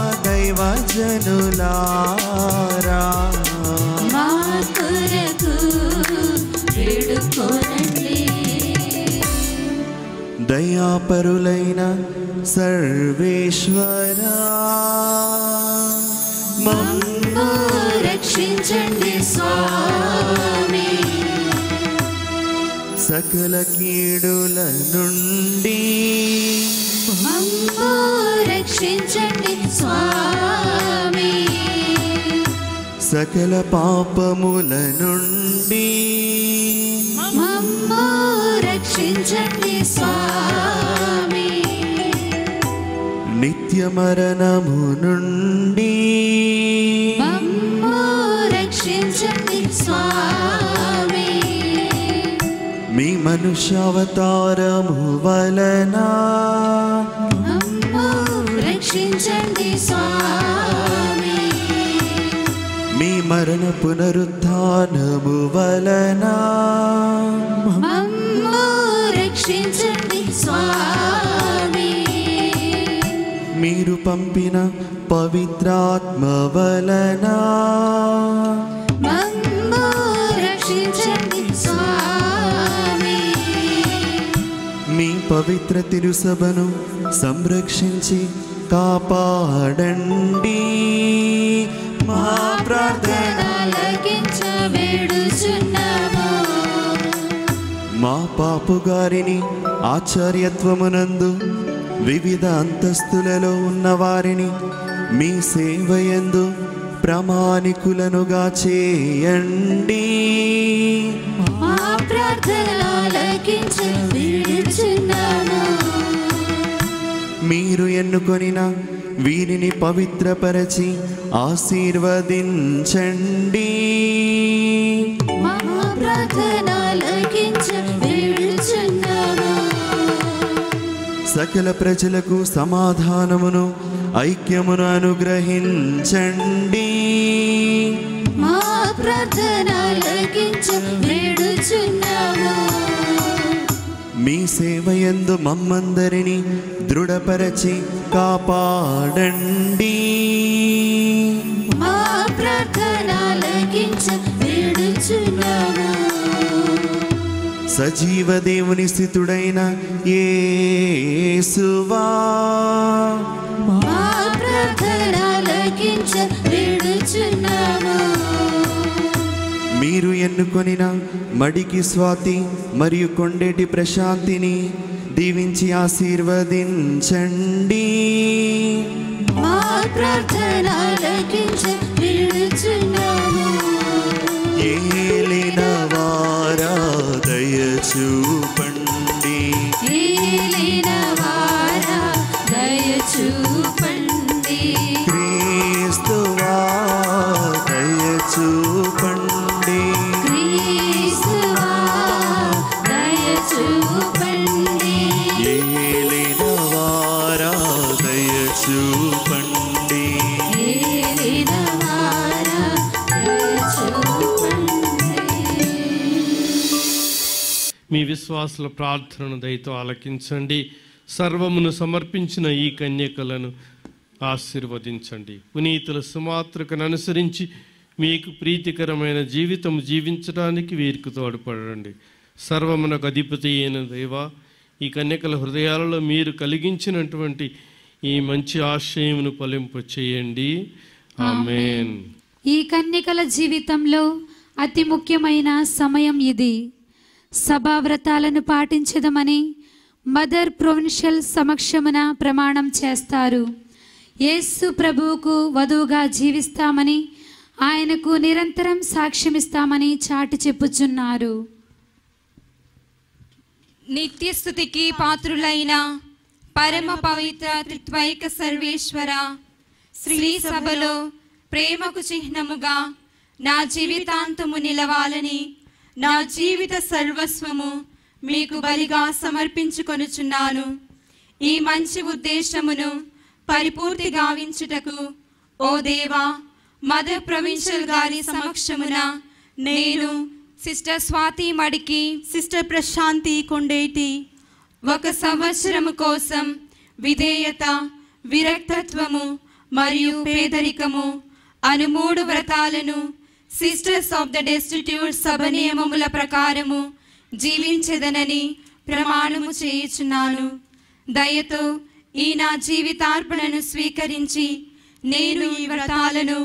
దైవజనులారా మా కొరకు వేడుకోనండి, దయాపరులైన సర్వేశ్వరా మమ్ము రక్షించండి స్వామి, సకల కీడుల నుండి మమ్ము రక్షించండి స్వామి. సకల పాపముల నుండి మమ్ము రక్షించండి స్వామి. నిత్య మరణము నుండి మమ్ము రక్షించండి స్వామి. మీ మనుష్యావతారము వలన మమ్ము రక్షించండి స్వామి. మీ మరణ పునరుత్థానము వలన మమ్ము రక్షించండి స్వామి. మీరు పంపిన పవిత్రాత్మ వలన మమ్ము రక్షించండి స్వామి. మీ పవిత్ర తిరుసభను సంరక్షించి కాపాడండి. మా ప్రార్థన ఆలకించ వేడుచున్నాము. మా పాపుగారిని ఆచార్యత్వమునందు వివిధ అంతస్తులలో ఉన్న వారిని మీ సేవయందు ప్రామాణికులనుగా చేయండి. మా ప్రార్థన ఆలకించ వేడుచున్నాము. మీరు ఎన్నుకొనిన వీరిని పవిత్రపరచి ఆశీర్వదించండి. మా ప్రార్థన ఆలకించ వేడుచున్నాము. సకల ప్రజలకు సమాధానమును ఐక్యమును అనుగ్రహించండి. మా ప్రార్థన ఆలకించ వేడుచున్నాము. మీ సేవయందు మమ్మందరిని దృఢపరచి కాపాడండి. మా ప్రార్థన ఆలకించ వేడుచున్నాము. సజీవ దేవుని స్థితుడైన యేసువా మా ప్రార్థన ఆలకించ వేడుచున్నాము. మీరు ఎన్నుకొనిన మడికి స్వాతి మరియు కొండేటి ప్రశాంతిని దీవించి ఆశీర్వదించండి. మా ప్రార్థన ఆలకించ వేడుచున్నాము. ఏలిన వారా దయచూపండి. ఏలిన వారా దయచూపండి. క్రీస్తువా దయచూపండి. క్రీస్తువా దయచూపండి. ఏలిన వారా దయచూపండి. ఏలిన వారా దయచూపండి. మీ విశ్వాసుల ప్రార్థనను దయతో ఆలకించండి. సర్వమును సమర్పించిన ఈ కన్యకలను ఆశీర్వదించండి. పునీతుల సుమాత్రకను అనుసరించి మీకు ప్రీతికరమైన జీవితం జీవించడానికి వీరికి తోడ్పడండి. సర్వమునకు అధిపతి అయిన దేవా, ఈ కన్యకల హృదయాలలో మీరు కలిగించినటువంటి ఈ మంచి ఆశయమును ఫలింపు చేయండి. ఆమేన్. ఈ కన్యకల జీవితంలో అతి ముఖ్యమైన సమయం ఇది. సభావ్రతాలను పాటించదమని మదర్ ప్రొవిన్షియల్ సమక్షమున ప్రమాణం చేస్తారు. యేసు ప్రభువుకు వధువుగా జీవిస్తామని, ఆయనకు నిరంతరం సాక్ష్యమిస్తామని చాటి చెప్పుచున్నారు. నిత్యస్తుతికి పాత్రులైన పరమ పవిత్ర త్రిత్వైక సర్వేశ్వర, శ్రీ సభలో ప్రేమకు చిహ్నముగా నా జీవితాంతము నిలవాలని నా జీవిత సర్వస్వము మీకు బలిగా సమర్పించుకొనుచున్నాను. ఈ మంచి ఉద్దేశమును పరిపూర్తి గావించుటకు ఓ దేవా, మదర్ ప్రొవిన్షియల్ గారి సమక్షమున నేను, సిస్టర్ స్వాతి మడికి, సిస్టర్ ప్రశాంతి కొండేటి ఒక సంవత్సరము కోసం విధేయత, విరక్తత్వము మరియు పేదరికము అను మూడు వ్రతాలను సిస్టర్స్ ఆఫ్ ద డెస్టిట్యూట్ సభ నియమముల ప్రకారము జీవించెదనని ప్రమాణము చేయుచున్నాను. దయతో ఈ నా జీవితార్పణను స్వీకరించి నేను ఈ వ్రతాలను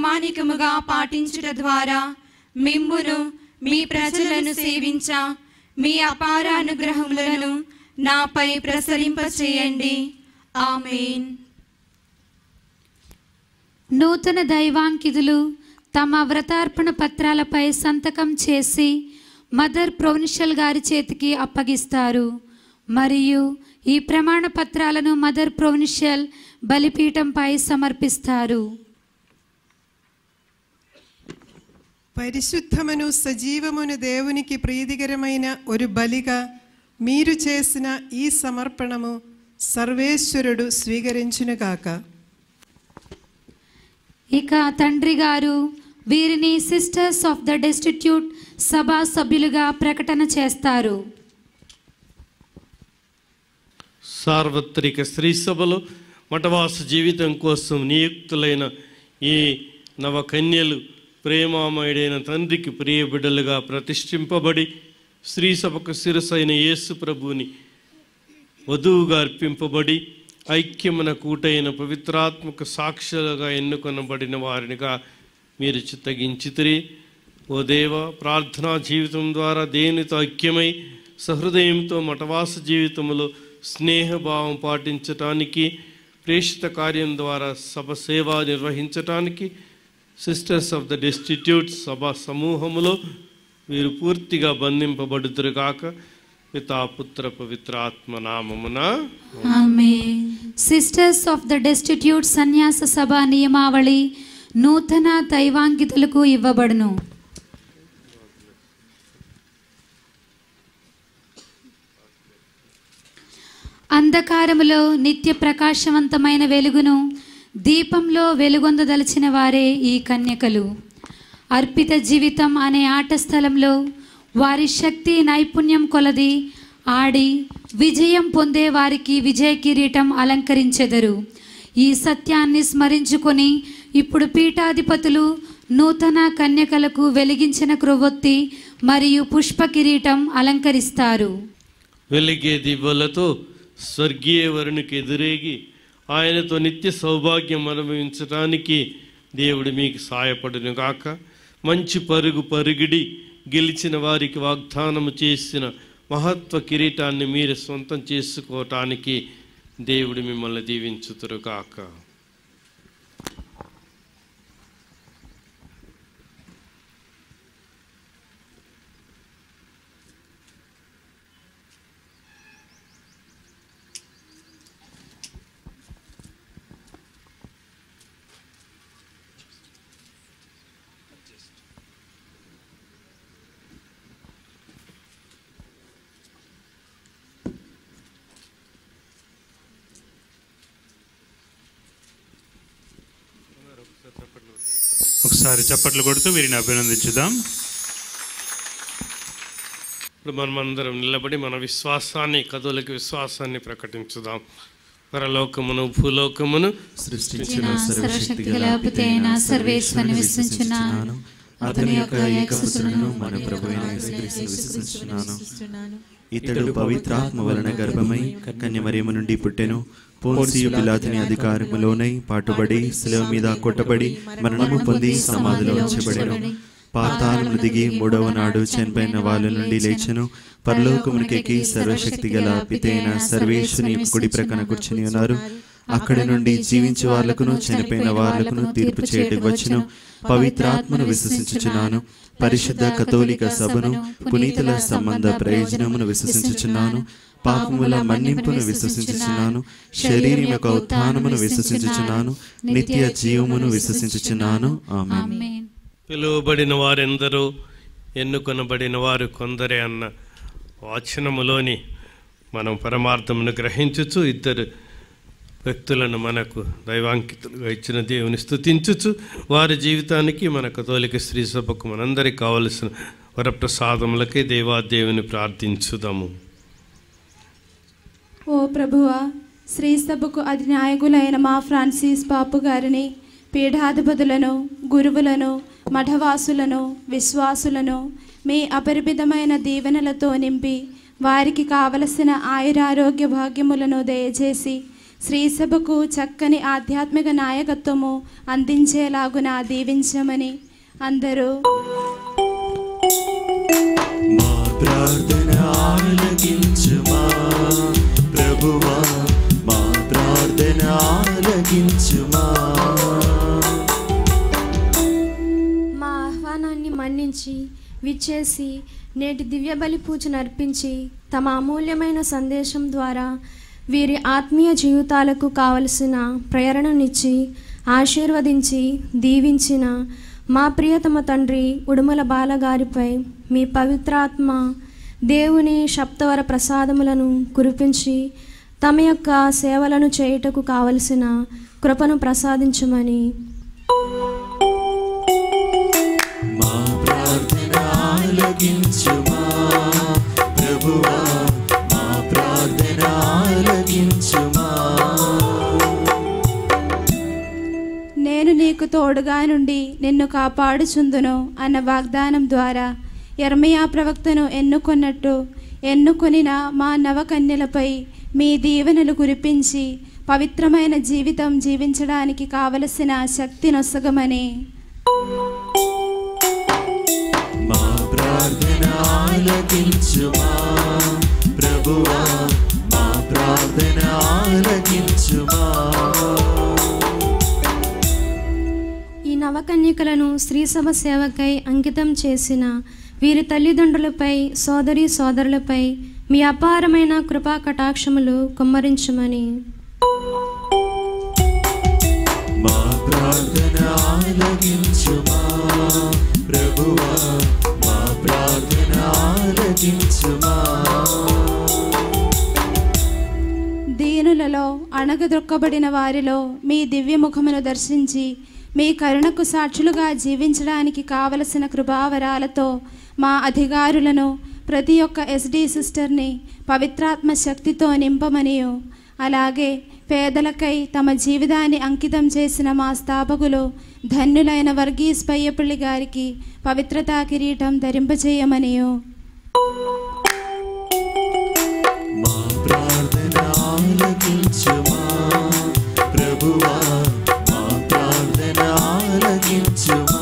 ప్రామాణికముగా పాటించుట ద్వారా మిమ్మును, మీ ప్రజలను సేవించ మీ అపార అనుగ్రహములను నాపై ప్రసరింపచేయండి. ఆమేన్. నూతన దైవాంకితులు తమ వ్రతార్పణ పత్రాలపై సంతకం చేసి మదర్ ప్రొవిన్షియల్ గారి చేతికి అప్పగిస్తారు మరియు ఈ ప్రమాణ పత్రాలను మదర్ ప్రొవిన్షియల్ బలిపీఠంపై సమర్పిస్తారు. పరిశుద్ధమును సజీవమును దేవునికి ప్రీతికరమైన ఒక బలిగా మీరు చేసిన ఈ సమర్పణము సర్వేశ్వరుడు స్వీకరించునుగాక. ఇక తండ్రి గారు వీరిని సిస్టర్స్ ఆఫ్ ద డెస్టిట్యూట్ సభా సభ్యులుగా ప్రకటన చేస్తారు. సార్వత్రిక స్త్రీ సభలో మఠవాస జీవితం కోసం నియుక్తులైన ఈ నవకన్యలు ప్రేమామయుడైన తండ్రికి ప్రియ బిడ్డలుగా ప్రతిష్ఠింపబడి స్త్రీ సభకు శిరసైన యేసు ప్రభుని వధువుగా అర్పింపబడి ఐక్యమున కూటైన పవిత్రాత్మక సాక్షులుగా ఎన్నుకొనబడిన వారినిగా మీరు చిత్తగించితిరి. ఓ దేవ, ప్రార్థనా జీవితం ద్వారా దేవునితో ఐక్యమై సహృదయంతో మఠవాస జీవితంలో స్నేహభావం పాటించటానికి, ప్రేషిత కార్యం ద్వారా సభ సేవ నిర్వహించటానికి సిస్టర్స్ ఆఫ్ ద డెస్టిట్యూట్ సభ సమూహములో వీరు పూర్తిగా బంధింపబడుదురుగాక. పితా పుత్ర పవిత్రాత్మ నామమున ఆమేన్. సిస్టర్స్ ఆఫ్ ద డెస్టిట్యూట్ సన్యాస సభ నియమావళి నూతన దైవాంకితులకు ఇవ్వబడును. అంధకారములో నిత్య ప్రకాశవంతమైన వెలుగును దీపంలో వెలుగొందదలిచిన వారే ఈ కన్యకలు. అర్పిత జీవితం అనే ఆట స్థలంలో వారి శక్తి నైపుణ్యం కొలది ఆడి విజయం పొందే వారికి విజయ కిరీటం అలంకరించెదరు. ఈ సత్యాన్ని స్మరించుకొని ఇప్పుడు పీఠాధిపతులు నూతన కన్యకలకు వెలిగించిన క్రొవ్వొత్తి మరియు పుష్ప కిరీటం అలంకరిస్తారు. వెలిగే దివ్వలతో స్వర్గీయ వరునికి ఎదురేగి ఆయనతో నిత్య సౌభాగ్యం అనుభవించడానికి దేవుడు మీకు సహాయపడును గాక. మంచి పరుగు పరుగిడి గెలిచిన వారికి వాగ్దానము చేసిన మహత్వ కిరీటాన్ని మీరు సొంతం చేసుకోవటానికి దేవుడు మిమ్మల్ని దీవించుతురు గాక. ఒకసారి చప్పట్లు కొడుతూ వీరిని అభినందించుదాం. ఇప్పుడు మనమందరం నిలబడి మన విశ్వాసాన్ని, కథోలిక విశ్వాసాన్ని ప్రకటించుదాం. పరలోకమును భూలోకమును సృష్టించిన సర్వశక్తిగల పితైన సర్వేశ్వరుని విశ్వసించుచున్నాను. అతని యొక్క ఏకపుత్రుడును మన ప్రభువైన యేసుక్రీస్తును విశ్వసించుచున్నాను. ఇతడు పవిత్రాత్మ వలన గర్భమై కన్యమరియము నుండి పుట్టెను. పోన్సియు పిలాతుని అధికారములోనై పాటుబడి శిలువ మీద కొట్టబడి మరణము పొంది సమాధిలో ఉంచబడెను. పాతాళమును దిగి మూడవ నాడు చనిపోయిన వాళ్ళ నుండి లేచెను. పరలోకమునికెక్కి సర్వశక్తి గల పితైన సర్వేశ్వరుని కుడి ప్రక్కన కూర్చుని ఉన్నారు. అక్కడి నుండి జీవించే వాళ్లకును చనిపోయిన వాళ్లకును తీర్పు చేయటకు వచ్చును. పవిత్రాత్మను విశ్వసించుచున్నాను. పరిశుద్ధ కథోలిక సభను, పునీతుల సంబంధ ప్రయోజనమును విశ్వసించుచున్నాను. పాపముల మన్నింపును విశ్వసించుచున్నాను. శరీరం యొక్క ఉత్థానమును విశ్వసించుచున్నాను. నిత్య జీవమును విశ్వసించుచున్నాను. ఆమేన్. పిలువబడిన వారెందరూ ఎన్నుకొనబడిన వారు కొందరే అన్న వచనములోని మనం పరమార్థమును గ్రహించుచు ఇద్దరు వ్యక్తులను మనకు దైవాంకితులుగా ఇచ్చిన దేవుని స్తుతించుచు వారి జీవితానికి మన కథోలిక స్త్రీ సభకు మనందరికి కావలసిన వరప్రసాదములకే దేవాదేవుని ప్రార్థించుదాము. ఓ ప్రభువా, శ్రీ సభకు అధినాయకులైన మా ఫ్రాన్సిస్ పాపు గారిని, పీఠాధిపతులను, గురువులను, మఠవాసులను, విశ్వాసులను మీ అపరిమితమైన దీవెనలతో నింపి వారికి కావలసిన ఆయురారోగ్య భాగ్యములను దయచేసి శ్రీ సభకు చక్కని ఆధ్యాత్మిక నాయకత్వము అందించేలాగున దీవించమని అందరూ ప్రార్థన ఆలకించుమా ప్రభువా మా ప్రార్థన ఆలకించుమా. మా ఆహ్వానాన్ని మన్నించి విచ్చేసి నేటి దివ్య బలి పూజను అర్పించి తమ అమూల్యమైన సందేశం ద్వారా వీరి ఆత్మీయ జీవితాలకు కావలసిన ప్రేరణనిచ్చి ఆశీర్వదించి దీవించిన మా ప్రియతమ తండ్రి ఉడుమల బాలగారిపై మీ పవిత్రాత్మ దేవుని సప్తవర ప్రసాదములను కురిపించి తమ యొక్క సేవలను చేయుటకు కావలసిన కృపను ప్రసాదించమని మా ప్రార్థన ఆలకించుమా ప్రభువా మా ప్రార్థన ఆలకించుమా. నేను నీకు తోడుగా నుండి నిన్ను కాపాడుచుందును అన్న వాగ్దానం ద్వారా యెర్మయా ప్రవక్తను ఎన్నుకొన్నట్టు ఎన్నుకొనిన మా నవకన్యలపై మీ దీవెనలు కురిపించి పవిత్రమైన జీవితం జీవించడానికి కావలసిన శక్తి నొసగమని మా ప్రార్థన ఆలకించుమా ప్రభువా మా ప్రార్థన ఆలకించుమా. ఈ నవకన్యకలను శ్రీసభ సేవకై అంకితం చేసిన వీరి తల్లిదండ్రులపై సోదరి సోదరులపై మీ అపారమైన కృపా కటాక్షములు కుమ్మరించమని మా ప్రార్థన ఆలకించుమా ప్రభువా మా ప్రార్థన ఆలకించుమా. దీనులలో అణగదొక్కబడిన వారిలో మీ దివ్యముఖమును దర్శించి మీ కరుణకు సాక్షులుగా జీవించడానికి కావలసిన కృపావరాలతో మా అధికారులను ప్రతి ఒక్క ఎస్డి సిస్టర్ని పవిత్రాత్మ శక్తితో నింపమనియు అలాగే పేదలకై తమ జీవితాన్ని అంకితం చేసిన మా స్థాపకులు ధన్యులైన వర్గీస్ పయ్యపల్లి గారికి పవిత్రతా కిరీటం ధరింపచేయమనియు మా ప్రార్థన ఆలకించుమా ప్రభువా మా ప్రార్థన ఆలకించుమా.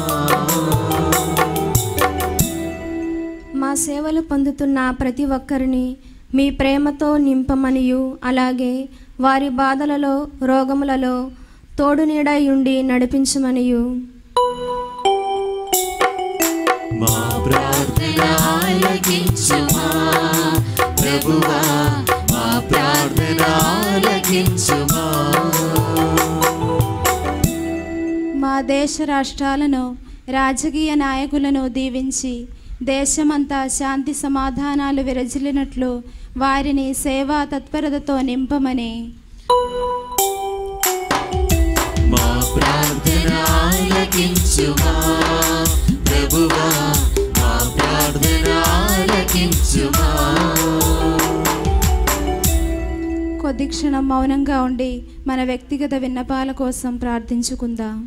మా సేవలు పొందుతున్న ప్రతి ఒక్కరిని మీ ప్రేమతో నింపమనియు అలాగే వారి బాధలలో రోగములలో తోడు నీడై ఉండి నడిపించమనియు మా ప్రార్థన ఆలకించుమా ప్రభువా మా ప్రార్థన ఆలకించుమా. మా దేశ రాష్ట్రాలను రాజకీయ నాయకులను దీవించి దేశమంతా శాంతి సమాధానాలు విరజిల్లినట్లు వారిని సేవా తత్పరతతో నింపమని మా ప్రార్థన ఆలకించుమా ప్రభువా మా ప్రార్థన ఆలకించుమా. కొద్ది క్షణం మౌనంగా ఉండి మన వ్యక్తిగత విన్నపాల కోసం ప్రార్థించుకుందాం.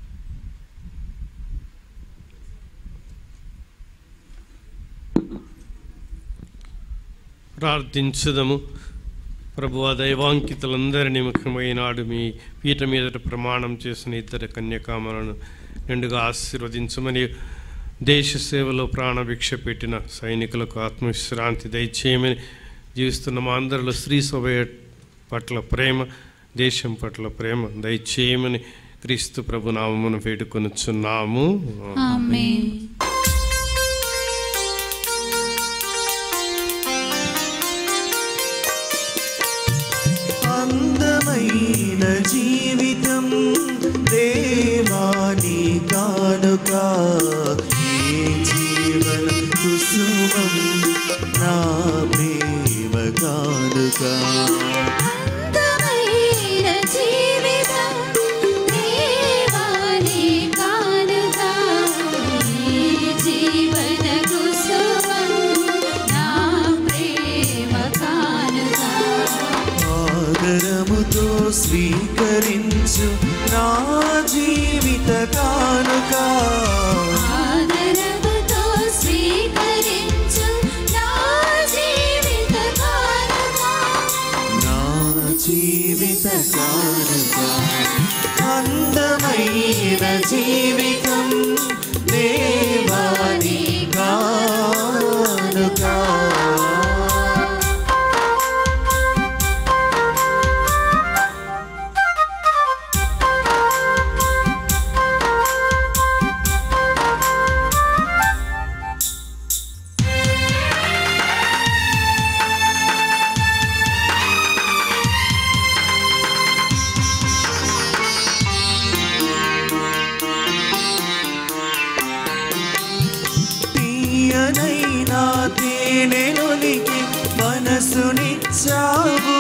ప్రార్థించుదము. ప్రభువా దైవాంకితులందరినీ ముఖ్యమైనాడు మీ పీఠ మీదట ప్రమాణం చేసిన ఇద్దరు కన్యకామలను నిండుగా ఆశీర్వదించమని దేశ సేవలో ప్రాణభిక్ష పెట్టిన సైనికులకు ఆత్మవిశ్రాంతి దయచేయమని జీవిస్తున్న మా అందరిలో స్త్రీ సభ పట్ల ప్రేమ దేశం పట్ల ప్రేమ దయచేయమని క్రీస్తు ప్రభు నామమున వేడుకొనుచున్నాము. ఆమేన్. అందమైన జీవితం దేవాని కానుక ఈ జీవన కుసుమం నా ప్రేమ కానుక. అందమైన జీవితం దేవాని కానుక ఈ జీవన కుసుమం నా ప్రేమ కానుక. ఆదరముతో స్వీకరించు నా జీవిత కానుక. ఆదరముతో స్వీకరించు నా జీవిత కానుక. నా జీవిత కానుక. అందమైన జీవితం దేవాని కానుక. తేనెలొలికి మనసునిచ్చావు,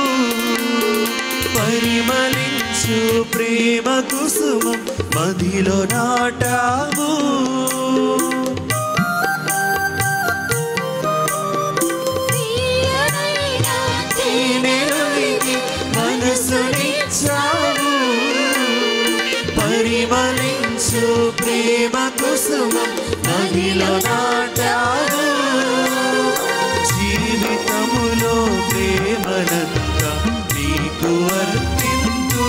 పరిమళించు ప్రేమ కుసుమం మదిలో నాటావు. తేనెలొలికి మనసునిచ్చావు, పరిమళించు ప్రేమ కుసుమం మదిలో నాటావు. జీవితములో ప్రేమనంతా నీకు అర్పింతు,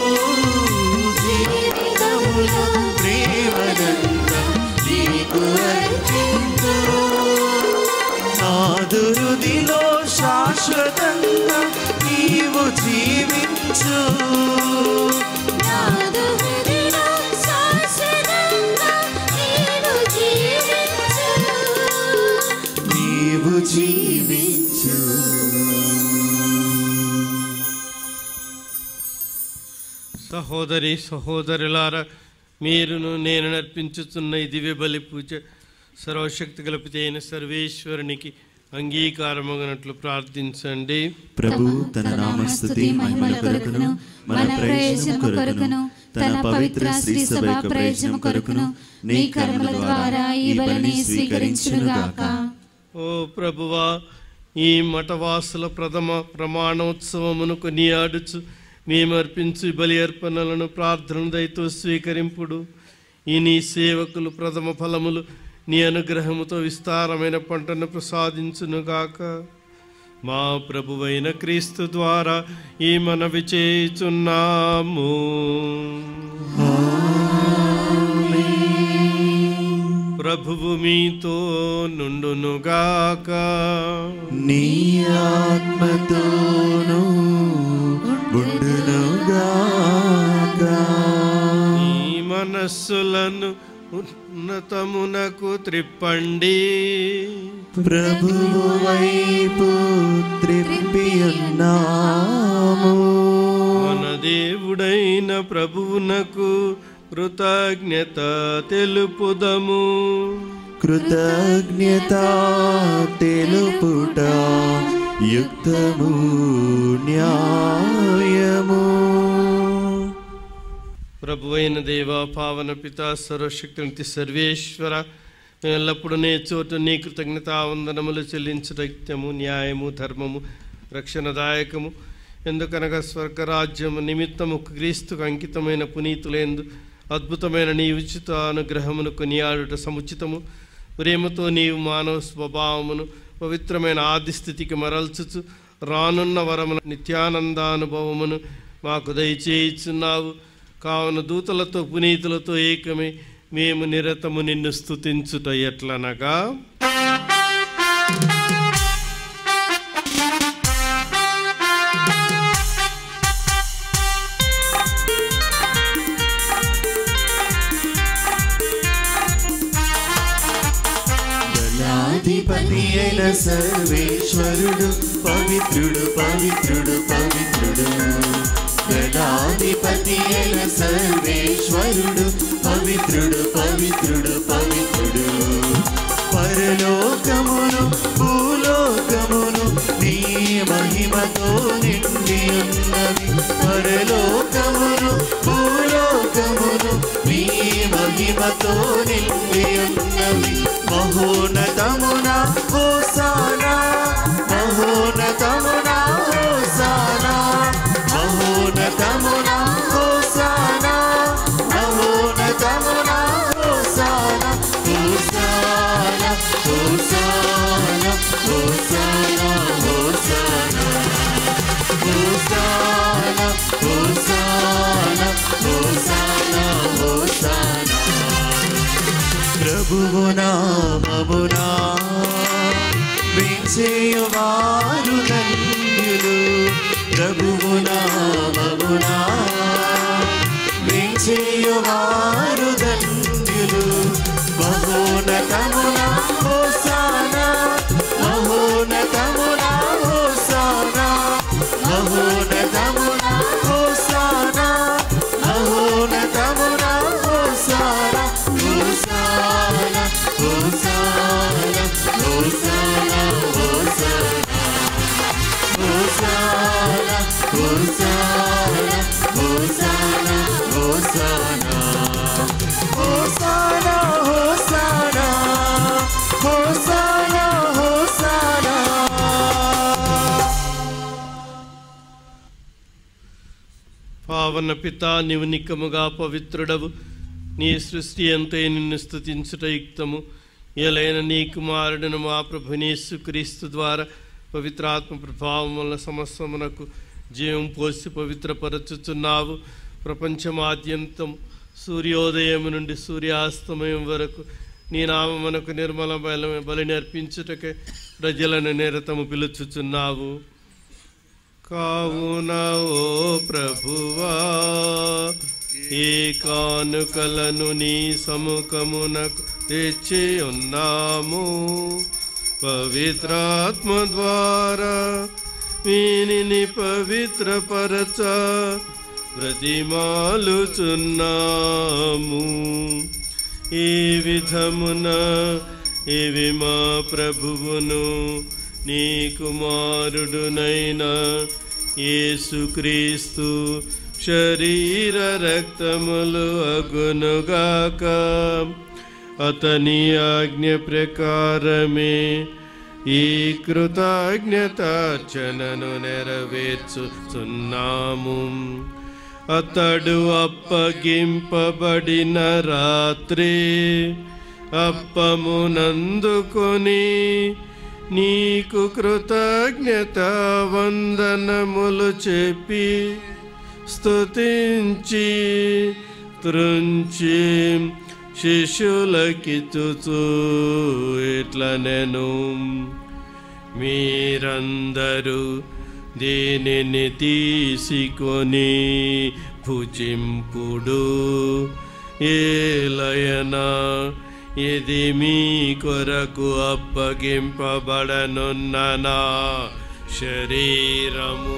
జీవితములో ప్రేమనంతా నీకు అర్పింతు. నాదురుదిలో శాశ్వతంగా నీవు జీవించు, నీవు జీవించు. సహోదరి సహోదరులారా, మీరును నేను నర్పించుతున్న ఈ దివ్య బలి పూజ సర్వశక్తి గలపితే అయిన సర్వేశ్వరునికి అంగీకారమగినట్లు ప్రార్థించండి. ప్రభు తన నామస్తుతి మహిమల కొరకును మన ప్రయోజనము కొరకును తన పవిత్ర శ్రీ సభ ప్రయోజనము కొరకును నీ కర్మల ద్వారా ఈ బలిని స్వీకరించునుగాక. ఓ ప్రభువా, ఈ మఠవాసుల ప్రథమ ప్రమాణోత్సవమును కొనియాడుచు మేము అర్పించు బలి అర్పణలను ప్రార్థన దయతో స్వీకరింపుడు. ఈ నీ సేవకులు ప్రథమ ఫలములు నీ అనుగ్రహముతో విస్తారమైన పంటను ప్రసాదించునుగాక. మా ప్రభువైన క్రీస్తు ద్వారా ఈ మనవి చేయుచున్నాము. ప్రభువు మీతో నుండునుగాక. నీ ఆత్మతోను ఉండునుగాక. ఈ మనస్సులను ఉన్నతమునకు త్రిప్పండి. ప్రభువు వైపు త్రిప్పి ఉన్నాము. మన దేవుడైన ప్రభువునకు కృతజ్ఞత తెలుపుదము. కృతజ్ఞత తెలుపుట యుక్తము న్యాయము. ప్రభువైన దేవ, పావన పిత, సర్వశక్తి సర్వేశ్వర, ఎల్లప్పుడూ నే చోటు నీ కృతజ్ఞతావందనములు చెల్లించటము న్యాయము, ధర్మము, రక్షణదాయకము. ఎందుకనగా స్వర్గరాజ్యము నిమిత్తము క్రీస్తుకు అంకితమైన పునీతులేందు అద్భుతమైన నీ ఉచిత అనుగ్రహమును కొనియాడుట సముచితము. ప్రేమతో నీవు మానవ స్వభావమును పవిత్రమైన ఆది స్థితికి మరల్చుచు రానున్న వరముల నిత్యానందానుభవమును మాకు దయచేయుచున్నావు. కావున దూతలతో పునీతులతో ఏకమే మేము నిరతము నిన్ను స్తుతించుట ఎట్లనగా, దళాధిపతి అయిన సర్వేశ్వరుడు పవిత్రుడు పవిత్రుడు పవిత్రుడు. దళాధిపతి అయిన సర్వేశ్వరుడు పవిత్రుడు పవిత్రుడు పవిత్రుడు. పరలోకమును భూలోకమును నీ మహిమతో నిండి ఉన్నవి. పరలోకమును భూలోకమును నీ మహిమతో నిండి ఉన్నవి. మహోన్నతమున హోసానా, మహోన్నతమున హోసానా, మహోన్నతమున హోసానా, మహోన్నతమున హోసానా. హోసానా హోసానా హోసానా హోసానా హోసానా హోసానా హోసానా హోసానా. ప్రభువు నామమునా వించేయువారు ధన్యులు. ప్రభువు నామమునా వించేయువారు ధన్యులు. మహోన్నతమున హోసానా, మహోన్నతమున హోసానా, మహోన్నతమున హోసానా, మహోన్నతమున హోసానా. హోసానా హోసానా హోసానా పరమ పిత నీవు నిక్కముగా పవిత్రుడవు. నీ సృష్టి అంతే నిన్ను స్తుతించుట యుక్తము. ఏలైన నీ కుమారుడును మా ప్రభుని యేసుక్రీస్తు ద్వారా పవిత్రాత్మ ప్రభావం వలన సమస్తమునకు జీవం పోసి పవిత్రపరచుచున్నావు. ప్రపంచమాద్యంతం సూర్యోదయం నుండి సూర్యాస్తమయం వరకు నీ నామమునకు నిర్మల బల బలిని అర్పించుటకే ప్రజలను నిరతము పిలుచుచున్నావు. కావున ఓ ప్రభువా, ఈ కానుకలను నీ సముఖమునకు తెచ్చి ఉన్నాము. పవిత్రాత్మ ద్వారా వీనిని పవిత్రపరచ బ్రతిమాలుచున్నాము. ఈ విధమున ఇవి మా ప్రభువును నీ కుమారుడునైన యేసుక్రీస్తు శరీర రక్తములు అగునుగాక. అతని ఆజ్ఞ ప్రకారమే ఈ కృతజ్ఞతార్చనను నెరవేర్చుచున్నాము. అతడు అప్పగింపబడిన రాత్రి అప్పమునందుకొని నీకు కృతజ్ఞత వందనములు చెప్పి స్తుతించి త్రుంచి శిష్యులకిచ్చుచు ఇట్లనెను, మీరందరూ దీనిని తీసుకొని భుజింపుడు. ఏలయనా ఇది మీ కొరకు అప్పగింపబడనున్న నా శరీరము.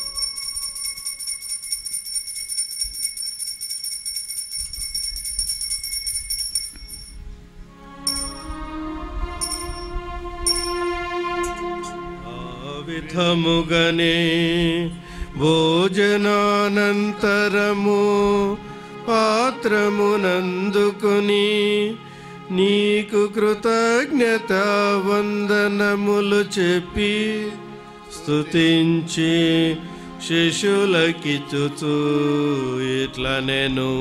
విధముగనే భోజనానంతరము పాత్రమునందుకొని నీకు కృతజ్ఞత వందనములు చెప్పి స్తుతించి శిష్యులకిచ్చుచు ఇట్లనెను,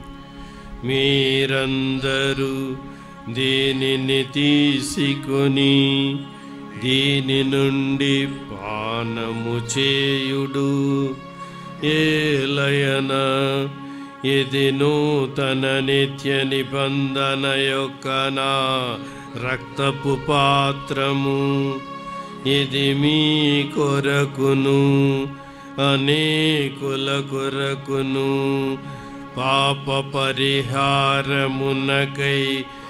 మీరందరూ దీనిని తీసుకొని దీని నుండి పానము చేయుడు. ఏలయన ఇది నూతన నిత్య నిబంధన యొక్క నా రక్తపు పాత్రము. ఇది మీ కొరకును అనేకుల కొరకును పాప పరిహారమునకై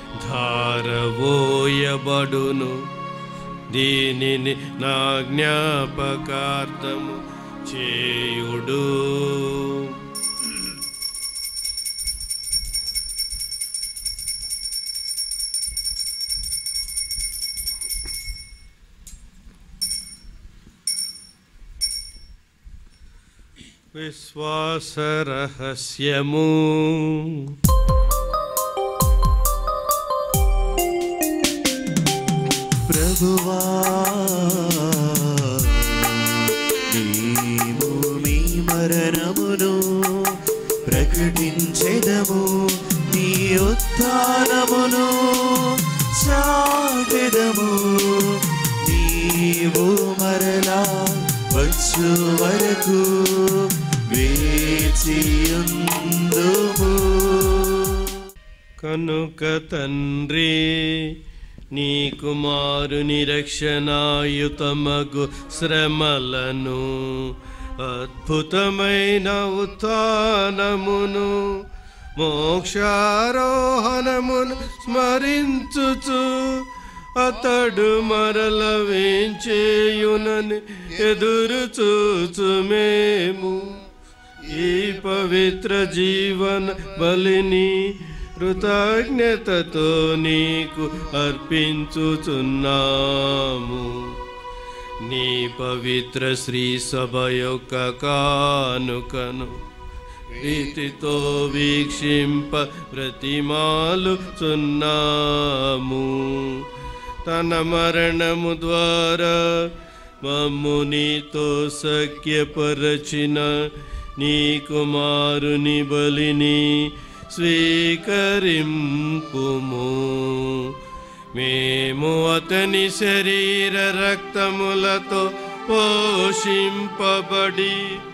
ధారవోయబడును. దీనిని నా జ్ఞాపకార్థము చేయుడు. విశ్వాస రహస్యము. ప్రభువా, నీవు మీ మరణమును ప్రకటించెదము, నీ ఉత్థానమును చాటెదము. నీవు మరలా వచ్చు వరకు వేచియుందుము. కనుక తండ్రి, నీ కుమారుని రక్షణాయుతమగు శ్రమలను అద్భుతమైన ఉత్థానమును మోక్షారోహణమును స్మరించుచు అతడు మరల వేంచేయునని ఎదురు చూచు మేము ఈ పవిత్ర జీవన బలిని కృతజ్ఞతతో నీకు అర్పించుచున్నాము. నీ పవిత్ర శ్రీ సభ యొక్క కానుకను ప్రీతితో వీక్షింప ప్రతిమాలుచున్నాము. తన మరణము ద్వారా మమ్ము నీతో సఖ్యపరచిన నీ కుమారుని బలిని స్వీకరింపుము. మేము అతని శరీర రక్తములతో పోషింపబడి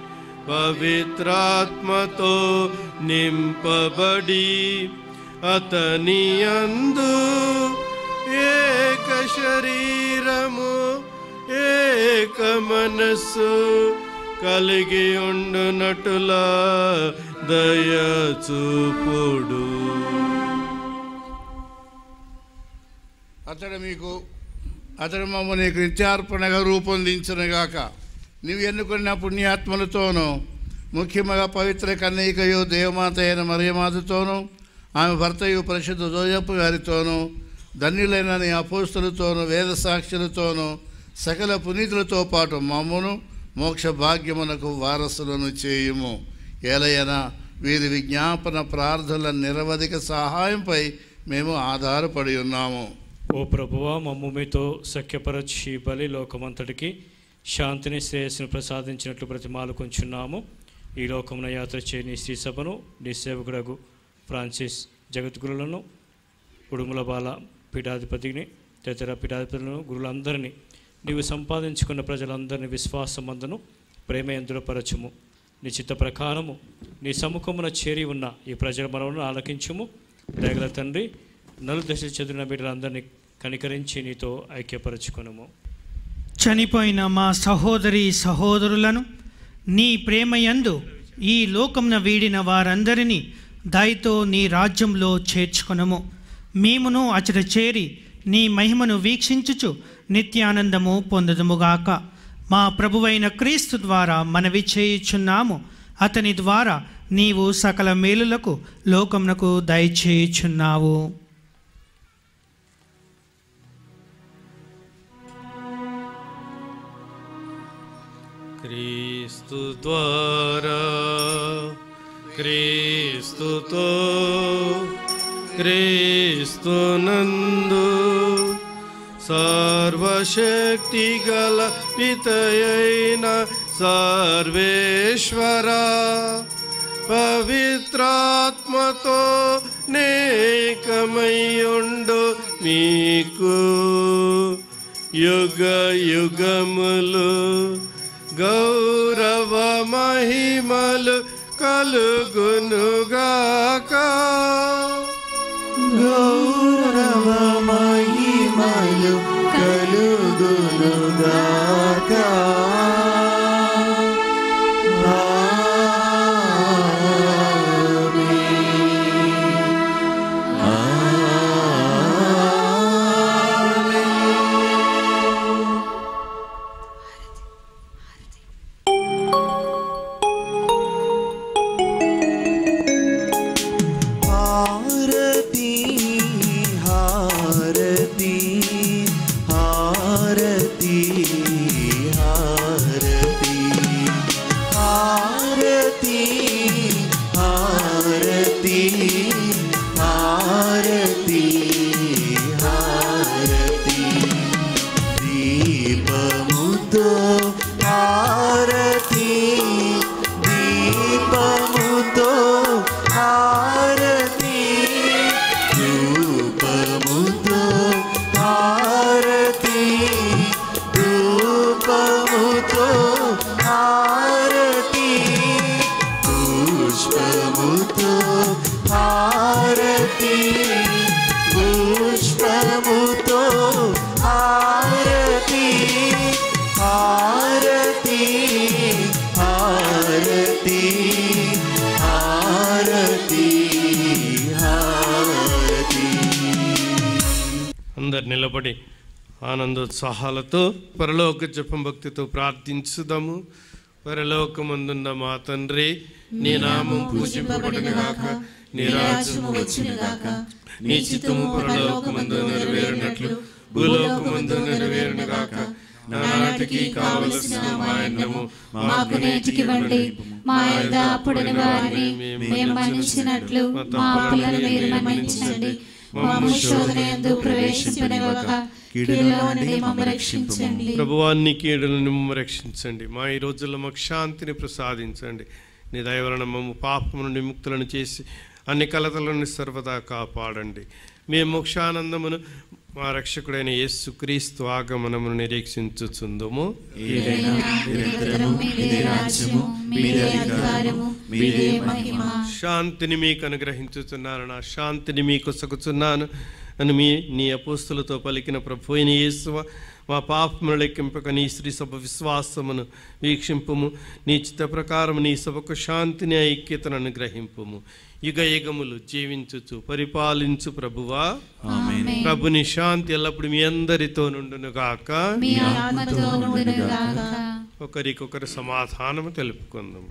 పవిత్రాత్మతో నింపబడి అతని యందు ఏక శరీరము ఏక మనస్సు కలిగి ఉండునటులా దయచూపుడు. అతడు మీకు అతడు మమ్మల్ని నీకు నిత్యార్పణగా రూపొందించునుగాక. నీవు ఎన్నుకున్న పుణ్యాత్మలతోనూ ముఖ్యంగా పవిత్ర కన్యకయు దేవమాత అయిన మరియమాతతోనూ ఆమె భర్తయు పరిశుద్ధ జోజపు గారితోనూ ధన్యులైన నీ అపోస్తులతోనూ వేద సాక్షులతోనూ సకల పునీతులతో పాటు మమ్మును మోక్ష భాగ్యమునకు వారసులను చేయుము. ఏలయన వీరి విజ్ఞాపన ప్రార్థనల నిరవధిక సహాయంపై మేము ఆధారపడి ఉన్నాము. ఓ ప్రభువా, మమ్ము మీతో సఖ్యపరచి బలి లోకమంతటికి శాంతిని శ్రేయస్సును ప్రసాదించినట్లు ప్రతిమాలు కొంచున్నాము. ఈ లోకమున యాత్ర చేయని నీ శ్రీ సభను నీ సేవకుడగు ఫ్రాన్సిస్ జగద్గురులను ఉడుముల బాల పీఠాధిపతిని తదితర పీఠాధిపతులను గురులందరినీ నీవు సంపాదించుకున్న ప్రజలందరినీ విశ్వాసమందును ప్రేమ యందురపరచుము. నీ చిత్త ప్రకారము నీ సముఖమున చేరి ఉన్న ఈ ప్రజల మనవులను ఆలకించుము. దయగల తండ్రి, నలుదశ చదివిన బిడ్డలందరినీ కనికరించి నీతో ఐక్యపరచుకొనుము. చనిపోయిన మా సహోదరి సహోదరులను నీ ప్రేమయందు ఈ లోకమున వీడిన వారందరినీ దయతో నీ రాజ్యంలో చేర్చుకొనుము. మేమును అచట చేరి నీ మహిమను వీక్షించుచు నిత్యానందము పొందదుముగాక. మా ప్రభువైన క్రీస్తు ద్వారా మనవి చేయుచున్నాము. అతని ద్వారా నీవు సకల మేలులకు లోకమునకు దయచేయుచున్నావు. క్రీస్తు ద్వారా క్రీస్తుతో క్రీస్తునందు సర్వశక్తి గల పితయైన సర్వేశ్వర పవిత్రాత్మతో నేకమయ్యుండు మీకు యుగ యుగములు గౌరవ మహిమలు కలుగునుగాక. గౌరవ మహిమలు కలుగునుగాక. అందరు నిలబడి ఆనందోత్సాహాలతో పరలోక జపం భక్తితో ప్రార్థించుదాము. పరలోకమందున్న మా తండ్రి, నీ నామం పూజింపబడునుగాక, నీ రాజ్యము వచ్చునుగాక, నీ చిత్తము పరలోకమందు నెరవేరునట్లు భూలోకమందు నెరవేరునుగాక. నానాటికి కావలసిన మా అన్నము మాకు నేటికి ఇవ్వండి. మా యొద్ద అప్పుడైన వారిని మేము మన్నించినట్లు మా అప్పులను మీరు మన్నించండి. మమ్ము శోధన యందు ప్రవేశింపనివ్వక కీడులో నుండి మమ్ము రక్షించండి. ప్రభువాన్ని కీడులను మమ్ము రక్షించండి. మా ఈ రోజుల్లో మాకు శాంతిని ప్రసాదించండి. నీ దయ వలన మమ్ము పాపము నుండి ముక్తులను చేసి అన్ని కలతలను సర్వదా కాపాడండి. మేము మోక్షానందమును మా రక్షకుడైన యేసు క్రీస్తు ఆగమనమును నిరీక్షించుచుందుము. శాంతిని మీకు అనుగ్రహించుచున్నాను, నా శాంతిని మీకు సగుచున్నాను అని మీ నీ అపోస్తులతో పలికిన ప్రభు అయిన యేసువ, మా పాపమును లెక్కింపక నీ శ్రీ సభ విశ్వాసమును వీక్షింపుము. నీ చిత్త ప్రకారం నీ సభకు శాంతిని ఐక్యతను అనుగ్రహింపుము. యుగ యుగములు జీవించుచు పరిపాలించు ప్రభువా, ప్రభుని శాంతి ఎల్లప్పుడు మీ అందరితో నుండునుగాక. ఒకరికొకరు సమాధానము తెలుపుకుందాం.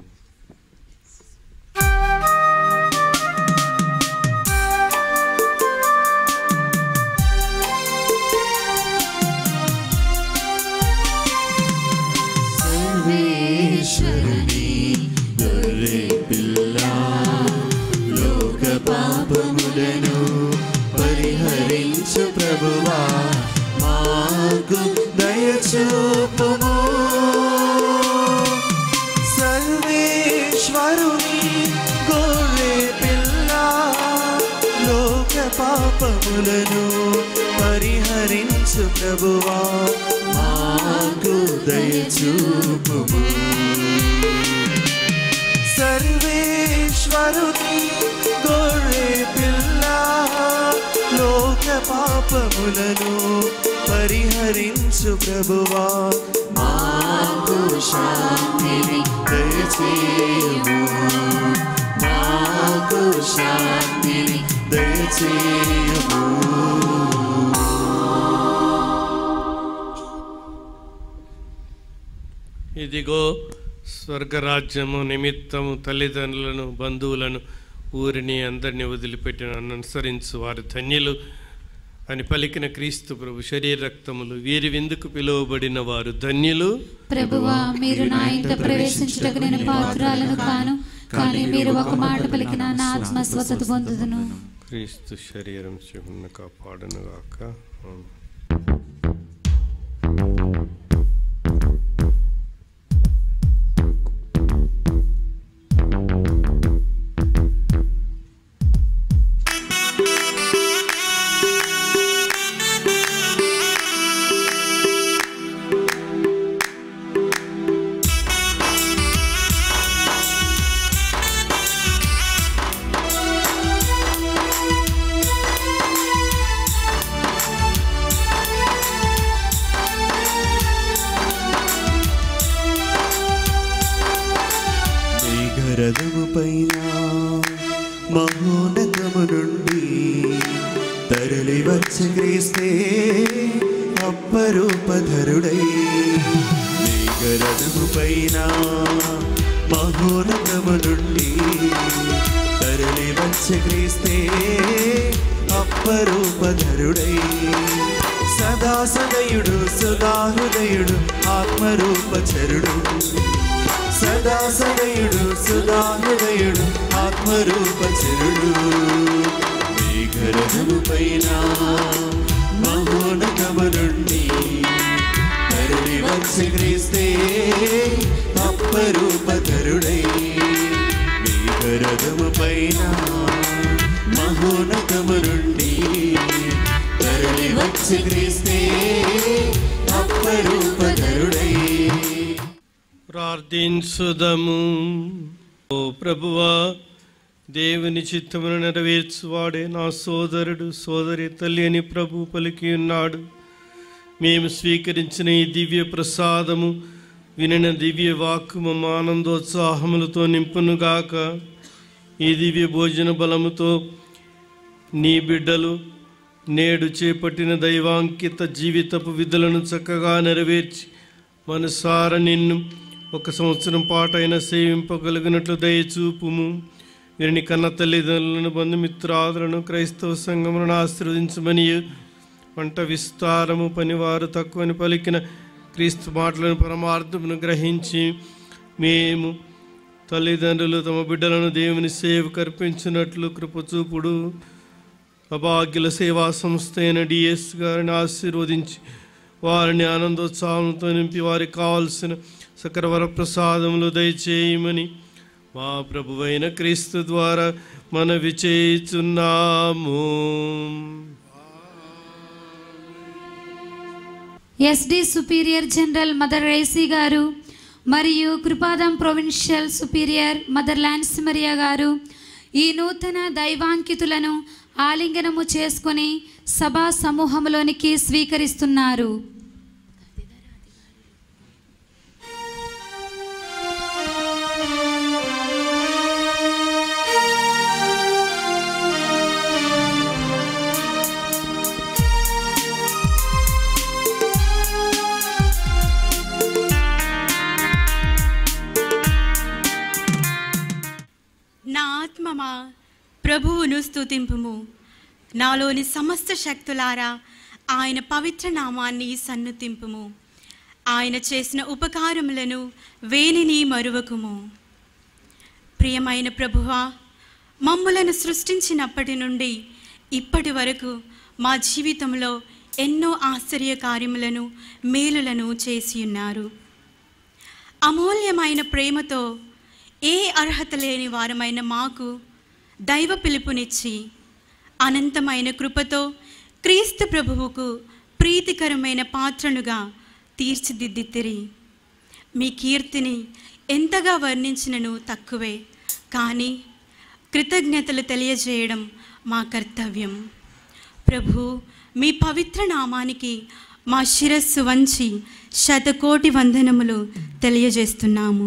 సర్వేశ్వరుని గొర్రె పిల్ల, లోక పాపములను పరిహరించు ప్రభువా, మాకు దయచూపుము. సర్వేశ్వరుని గొర్రె పిల్ల, లోక పాపములను పరిహరించు ప్రభువా, మాకు దయచూపుము. సర్వేశ్వరుని గొర్రె పిల్ల, లోక పాపములను పరిహరించు ప్రభువా, మాకు శాంతిని దయచేయుము. మాకు శాంతిని దయచేయుము. ఇదిగో స్వర్గరాజ్యము నిమిత్తము తల్లిదండ్రులను, బంధువులను, ఊరిని అందరినీ వదిలిపెట్టి నన్ను అనుసరించు వారు ధన్యులు అని పలికిన క్రీస్తు ప్రభు శరీర రక్తములు వీరి విందుకు పిలువబడిన వారు ధన్యులు. ప్రభువా, మీరు నా ఇంట ప్రవేశించుటకు నేను పాత్రురాలను కాను, కానీ మీరు ఒక మాట పలికిన నా ఆత్మ స్వస్థత పొందుదును. క్రీస్తు శరీరం శివుని కాపాడును గాక. రథము పైన మహోన్నతము నుండి తరలి వచ్చి క్రీస్తే అప్పరూపధరుడై. మేఘరథము పైన మహోన్నతము నుండి తరలి వచ్చి క్రీస్తే అప్పరూపధరుడై. సదా సదయుడు సుధాహృదయుడు ఆత్మరూపచరుడు. సదా సదయుడు సుధాహృదయుడు ఆత్మరూపచరుడు. మేఘరథము పైన మహోన్నతము నుండి తరలి వచ్చి క్రీస్తే అప్పరూపధరుడై. మేఘరథము పైన మహోన్నతము నుండి తరలి వచ్చి క్రీస్తే అప్పరూపధరుడై. ప్రార్థించుదము. ఓ ప్రభువా, దేవుని చిత్తమును నెరవేర్చువాడే నా సోదరుడు సోదరి తల్లి అని ప్రభు పలికి ఉన్నాడు. మేము స్వీకరించిన ఈ దివ్య ప్రసాదము, వినిన దివ్య వాక్కు మమ్మ ఆనందోత్సాహములతో నింపునుగాక. ఈ దివ్య భోజన బలముతో నీ బిడ్డలు నేడు చేపట్టిన దైవాంకిత జీవితపు విధులను చక్కగా నెరవేర్చి మనసార నిన్ను ఒక సంవత్సరం పాటైనా సేవింపగలిగినట్లు దయచూపుము. వీరిని కన్న తల్లిదండ్రులను, బంధుమిత్రాదులను, క్రైస్తవ సంఘములను ఆశీర్వదించమని వంట విస్తారము పనివారు తక్కువని పలికిన క్రీస్తు మాటలను పరమార్థమును గ్రహించి మేము తల్లిదండ్రులు తమ బిడ్డలను దేవుని సేవకు అర్పించినట్లు కృపచూపుడు. అభాగ్యుల సేవా సంస్థ అయిన డిఎస్ గారిని ఆశీర్వదించి వారిని ఆనందోత్సాహంతో నింపి వారికి కావాల్సిన సకల వరప్రసాదములు దయచేయమని మా ప్రభువైన క్రీస్తు ద్వారా మనవి చేయుచున్నాము. SD superior general mother Raicy గారు మరియు కృపాదం provincial superior mother Lancy Maria గారు ఈ నూతన దైవాంకితులను ఆలింగనము చేసుకొని సభా సమూహంలోనికి స్వీకరిస్తున్నారు. నా ఆత్మమా ప్రభువును స్తుతింపుము, నాలోని సమస్త శక్తులారా ఆయన పవిత్ర నామాన్ని సన్నుతింపుము. ఆయన చేసిన ఉపకారములను వేనిని మరువకుము. ప్రియమైన ప్రభువా, మమ్ములను సృష్టించినప్పటి నుండి ఇప్పటి వరకు మా జీవితంలో ఎన్నో ఆశ్చర్య కార్యములను మేలులను చేసి ఉన్నారు. అమూల్యమైన ప్రేమతో ఏ అర్హత లేని వారమైన మాకు దైవ పిలుపునిచ్చి అనంతమైన కృపతో క్రీస్తు ప్రభువుకు ప్రీతికరమైన పాత్రనుగా తీర్చిదిద్దితిరి. మీ కీర్తిని ఎంతగా వర్ణించినను తక్కువే, కానీ కృతజ్ఞతలు తెలియజేయడం మా కర్తవ్యం. ప్రభు, మీ పవిత్ర నామానికి మా శిరస్సు వంచి శతకోటి వందనములు తెలియజేస్తున్నాము.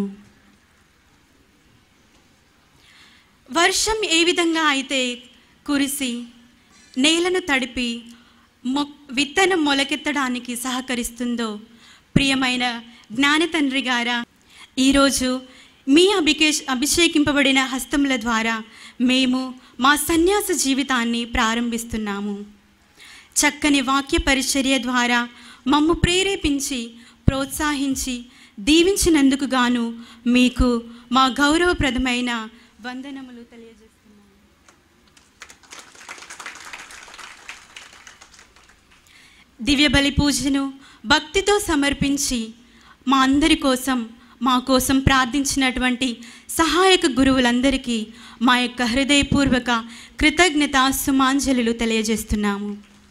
వర్షం ఏ విధంగా అయితే కురిసి నేలను తడిపి మొ విత్తనం మొలకెత్తడానికి సహకరిస్తుందో, ప్రియమైన జ్ఞాన తండ్రి గారా, ఈరోజు మీ అభికేష్ అభిషేకింపబడిన హస్తముల ద్వారా మేము మా సన్యాస జీవితాన్ని ప్రారంభిస్తున్నాము. చక్కని వాక్య పరిచర్య ద్వారా మమ్ము ప్రేరేపించి ప్రోత్సహించి దీవించినందుకు గాను మీకు మా గౌరవప్రదమైన వందనములు తెలియజేస్తున్నాము. దివ్య బలి పూజను భక్తితో సమర్పించి మా అందరి కోసం మా కోసం ప్రార్థించినటువంటి సహాయక గురువులందరికీ మా యొక్క హృదయపూర్వక కృతజ్ఞత సుమాంజలులు తెలియజేస్తున్నాము.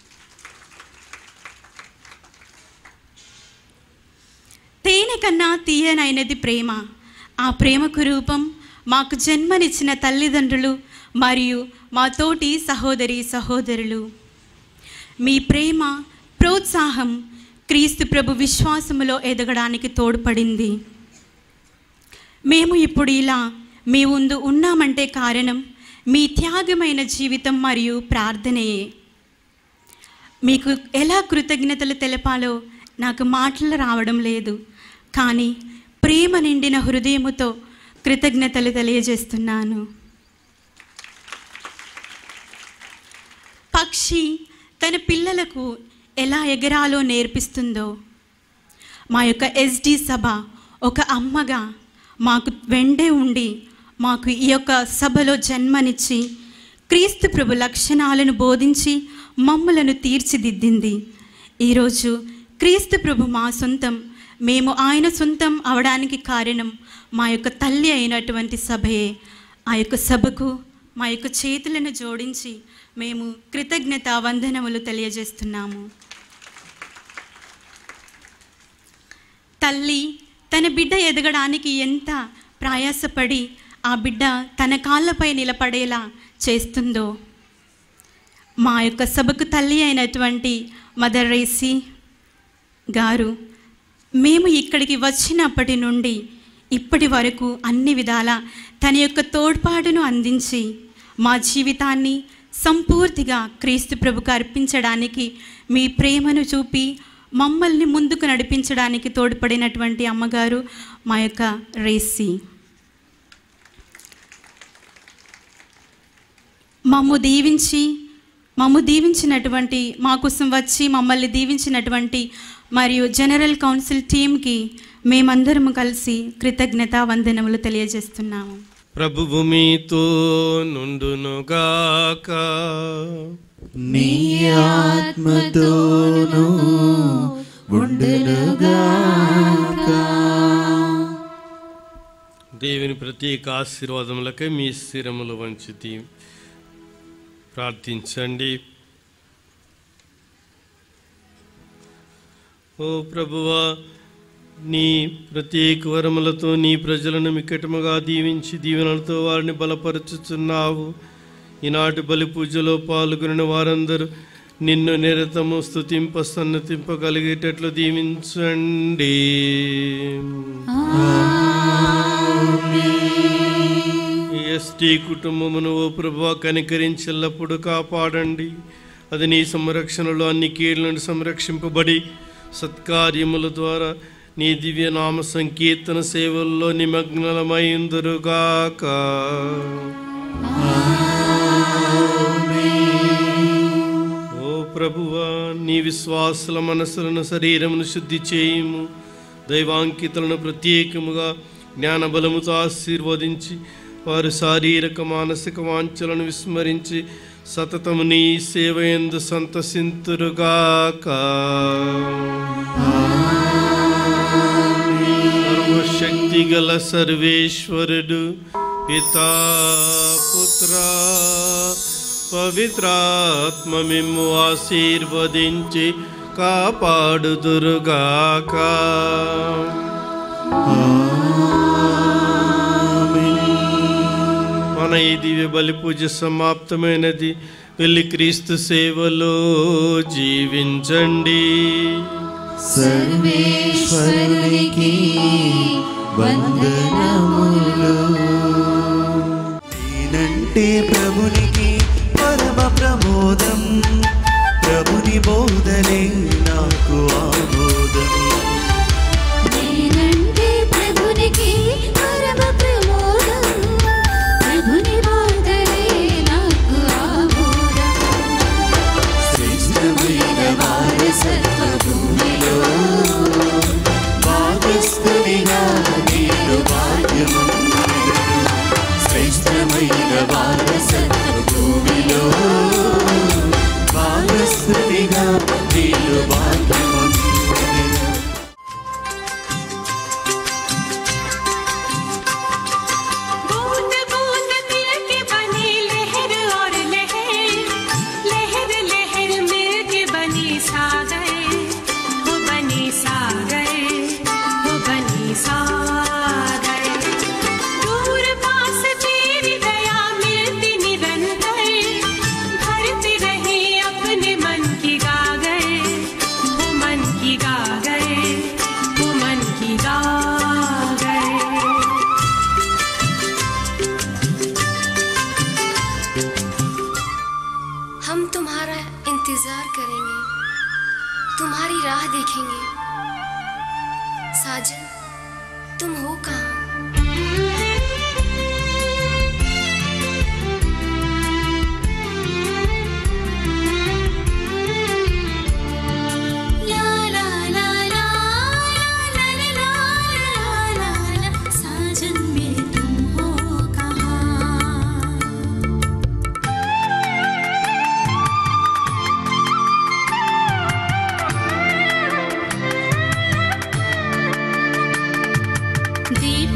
తేనె కన్నా తీయనైనది ప్రేమ. ఆ ప్రేమకు రూపం మాకు జన్మనిచ్చిన తల్లిదండ్రులు మరియు మా తోటి సహోదరి సహోదరులు. మీ ప్రేమ ప్రోత్సాహం క్రీస్తు ప్రభు విశ్వాసములో ఎదగడానికి తోడ్పడింది. మేము ఇప్పుడు ఇలా మీ ముందు ఉన్నామంటే కారణం మీ త్యాగమైన జీవితం మరియు ప్రార్థనయే. మీకు ఎలా కృతజ్ఞతలు తెలపాలో నాకు మాటలు రావడం లేదు, కానీ ప్రేమ నిండిన హృదయముతో కృతజ్ఞతలు తెలియజేస్తున్నాను. పక్షి తన పిల్లలకు ఎలా ఎగరాలో నేర్పిస్తుందో, మా యొక్క ఎస్డి సభ ఒక అమ్మగా మాకు వెండే ఉండి మాకు ఈ యొక్క సభలో జన్మనిచ్చి క్రీస్తు ప్రభు లక్షణాలను బోధించి మమ్ములను తీర్చిదిద్దింది. ఈరోజు క్రీస్తు ప్రభు మా సొంతం, మేము ఆయన సొంతం అవడానికి కారణం మా యొక్క తల్లి అయినటువంటి సభయే. ఆ యొక్క సభకు మా యొక్క చేతులను జోడించి మేము కృతజ్ఞత వందనములు తెలియజేస్తున్నాము. తల్లి తన బిడ్డ ఎదగడానికి ఎంత ప్రయాసపడి ఆ బిడ్డ తన కాళ్ళపై నిలబడేలా చేస్తుందో, మా యొక్క సభకు తల్లి అయినటువంటి మదర్ రేసీ గారు మేము ఇక్కడికి వచ్చినప్పటి నుండి ఇప్పటి వరకు అన్ని విధాల తన యొక్క తోడ్పాటును అందించి మా జీవితాన్ని సంపూర్తిగా క్రీస్తు ప్రభుకు అర్పించడానికి మీ ప్రేమను చూపి మమ్మల్ని ముందుకు నడిపించడానికి తోడ్పడినటువంటి అమ్మగారు మా యొక్క రేసీ. మమ్ము దీవించి మమ్ము దీవించినటువంటి మా కోసం వచ్చి మమ్మల్ని దీవించినటువంటి మరియు జనరల్ కౌన్సిల్ టీంకి మేమందరము కలిసి కృతజ్ఞత వందనములు తెలియజేస్తున్నాము. ప్రభువు మీతో నుండునుగాక. నీ ఆత్మతోను ఉండునుగాక. దేవుని ప్రత్యేక ఆశీర్వాదములకై మీ శిరములు వంచి ప్రార్థించండి. ఓ ప్రభువా, నీ ప్రత్యేక వరములతో నీ ప్రజలను మికటముగా దీవించి దీవెనలతో వారిని బలపరుచుచున్నావు. ఈనాటి బలి పూజలో పాల్గొనిన వారందరూ నిన్ను నిరతము స్తుతింప సన్నతింపగలిగేటట్లు దీవించండి. ఎస్టీ కుటుంబమును ఓ ప్రభువా కనికరించెల్లప్పుడు కాపాడండి. అది నీ సంరక్షణలో అన్ని కీళ్ళ నుండి సంరక్షింపబడి సత్కార్యముల ద్వారా నీ దివ్యనామ సంకీర్తన సేవల్లో నిమగ్నమైందురుగాక. ఓ ప్రభువా, నీ విశ్వాసుల మనసులను శరీరమును శుద్ధి చేయుము. దైవాంకితులను ప్రత్యేకముగా జ్ఞానబలముతో ఆశీర్వదించి వారు శారీరక మానసిక వాంఛలను విస్మరించి సతతము నీ సేవ యందు సంతసింతురుగాక. సర్వశక్తి గల సర్వేశ్వరుడు పితా పుత్ర పవిత్రాత్మ మిమ్ము ఆశీర్వదించి కాపాడుదురుగాక. మన ఈ దివ్య బలి పూజ సమాప్తమైనది. వెళ్ళి క్రీస్తు సేవలో జీవించండి. సర్వేశ్వరునికి వందనములు. నేనంటే ప్రభునికి పరమ ప్రమోదం, ప్రభుని బోధనే నాకు ఆమోదం. నేనంటే ప్రభునికి పరమ ప్రమోదం, ప్రభుని బోధనే నాకు ఆమోదం. శ్రేష్టమైన వారసత్వ భూమిలో భాగస్థునిగా నేను భాగ్యముందెను. శ్రేష్టమైన వారసత్వ భూమిలో భాగస్థునిగా నేను భాగ్యముందెను. हम तुम्हारा इंतजार करेंगे, तुम्हारी राह देखेंगे। साजन, तुम हो कहाँ? ला ला ला ला ला ला ला ला ला, साजन में तुम हो कहाँ? दीप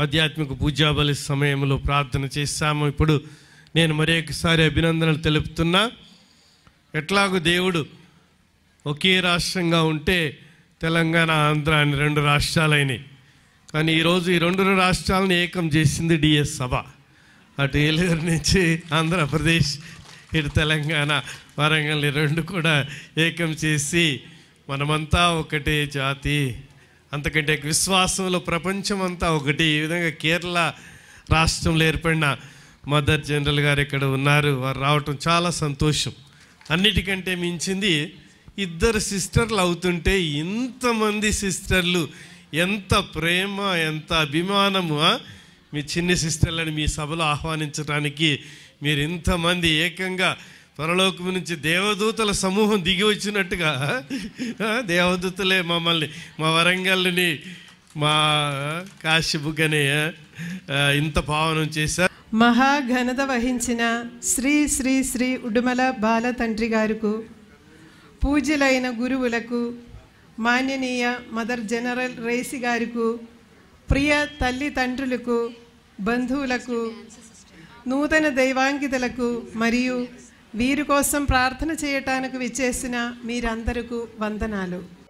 ఆధ్యాత్మిక పూజాబలి సమయంలో ప్రార్థన చేశాము. ఇప్పుడు నేను మరొకసారి అభినందనలు తెలుపుతున్నా. ఎట్లాగూ దేవుడు ఒకే రాష్ట్రంగా ఉంటే తెలంగాణ, ఆంధ్ర అని రెండు రాష్ట్రాలైనవి. కానీ ఈరోజు ఈ రెండు రాష్ట్రాలను ఏకం చేసింది డిఎస్ సభ. అటు ఏలూరు నుంచి ఆంధ్రప్రదేశ్, ఇటు తెలంగాణ, వరంగల్ రెండు కూడా ఏకం చేసి మనమంతా ఒకటే జాతి, అంతకంటే విశ్వాసంలో ప్రపంచమంతా ఒకటి. ఈ విధంగా కేరళ రాష్ట్రంలో ఏర్పడిన మదర్ జనరల్ గారు ఇక్కడ ఉన్నారు. వారు రావటం చాలా సంతోషం. అన్నిటికంటే మించింది ఇద్దరు సిస్టర్లు అవుతుంటే ఇంతమంది సిస్టర్లు, ఎంత ప్రేమ, ఎంత అభిమానము. మీ చిన్ని సిస్టర్లని మీ సభలో ఆహ్వానించడానికి మీరు ఇంతమంది ఏకంగా పరలోకం నుంచి దేవదూతల సమూహం దిగి వచ్చినట్టుగా దేవదూతలే మమ్మల్ని, మా వరంగల్ని, మా కాశీబుగ్గని ఇంత పావనం చేశారు. మహాఘనత వహించిన శ్రీ శ్రీ శ్రీ ఉడుమల బాల తండ్రి గారుకు, పూజ్యులైన గురువులకు, మాన్యనీయ మదర్ జనరల్ రేసి గారికి, ప్రియ తల్లి తండ్రులకు, బంధువులకు, నూతన దైవాంగితులకు మరియు వీరి కోసం ప్రార్థన చేయటానికి విచ్చేసిన మీరందరకు వందనాలు.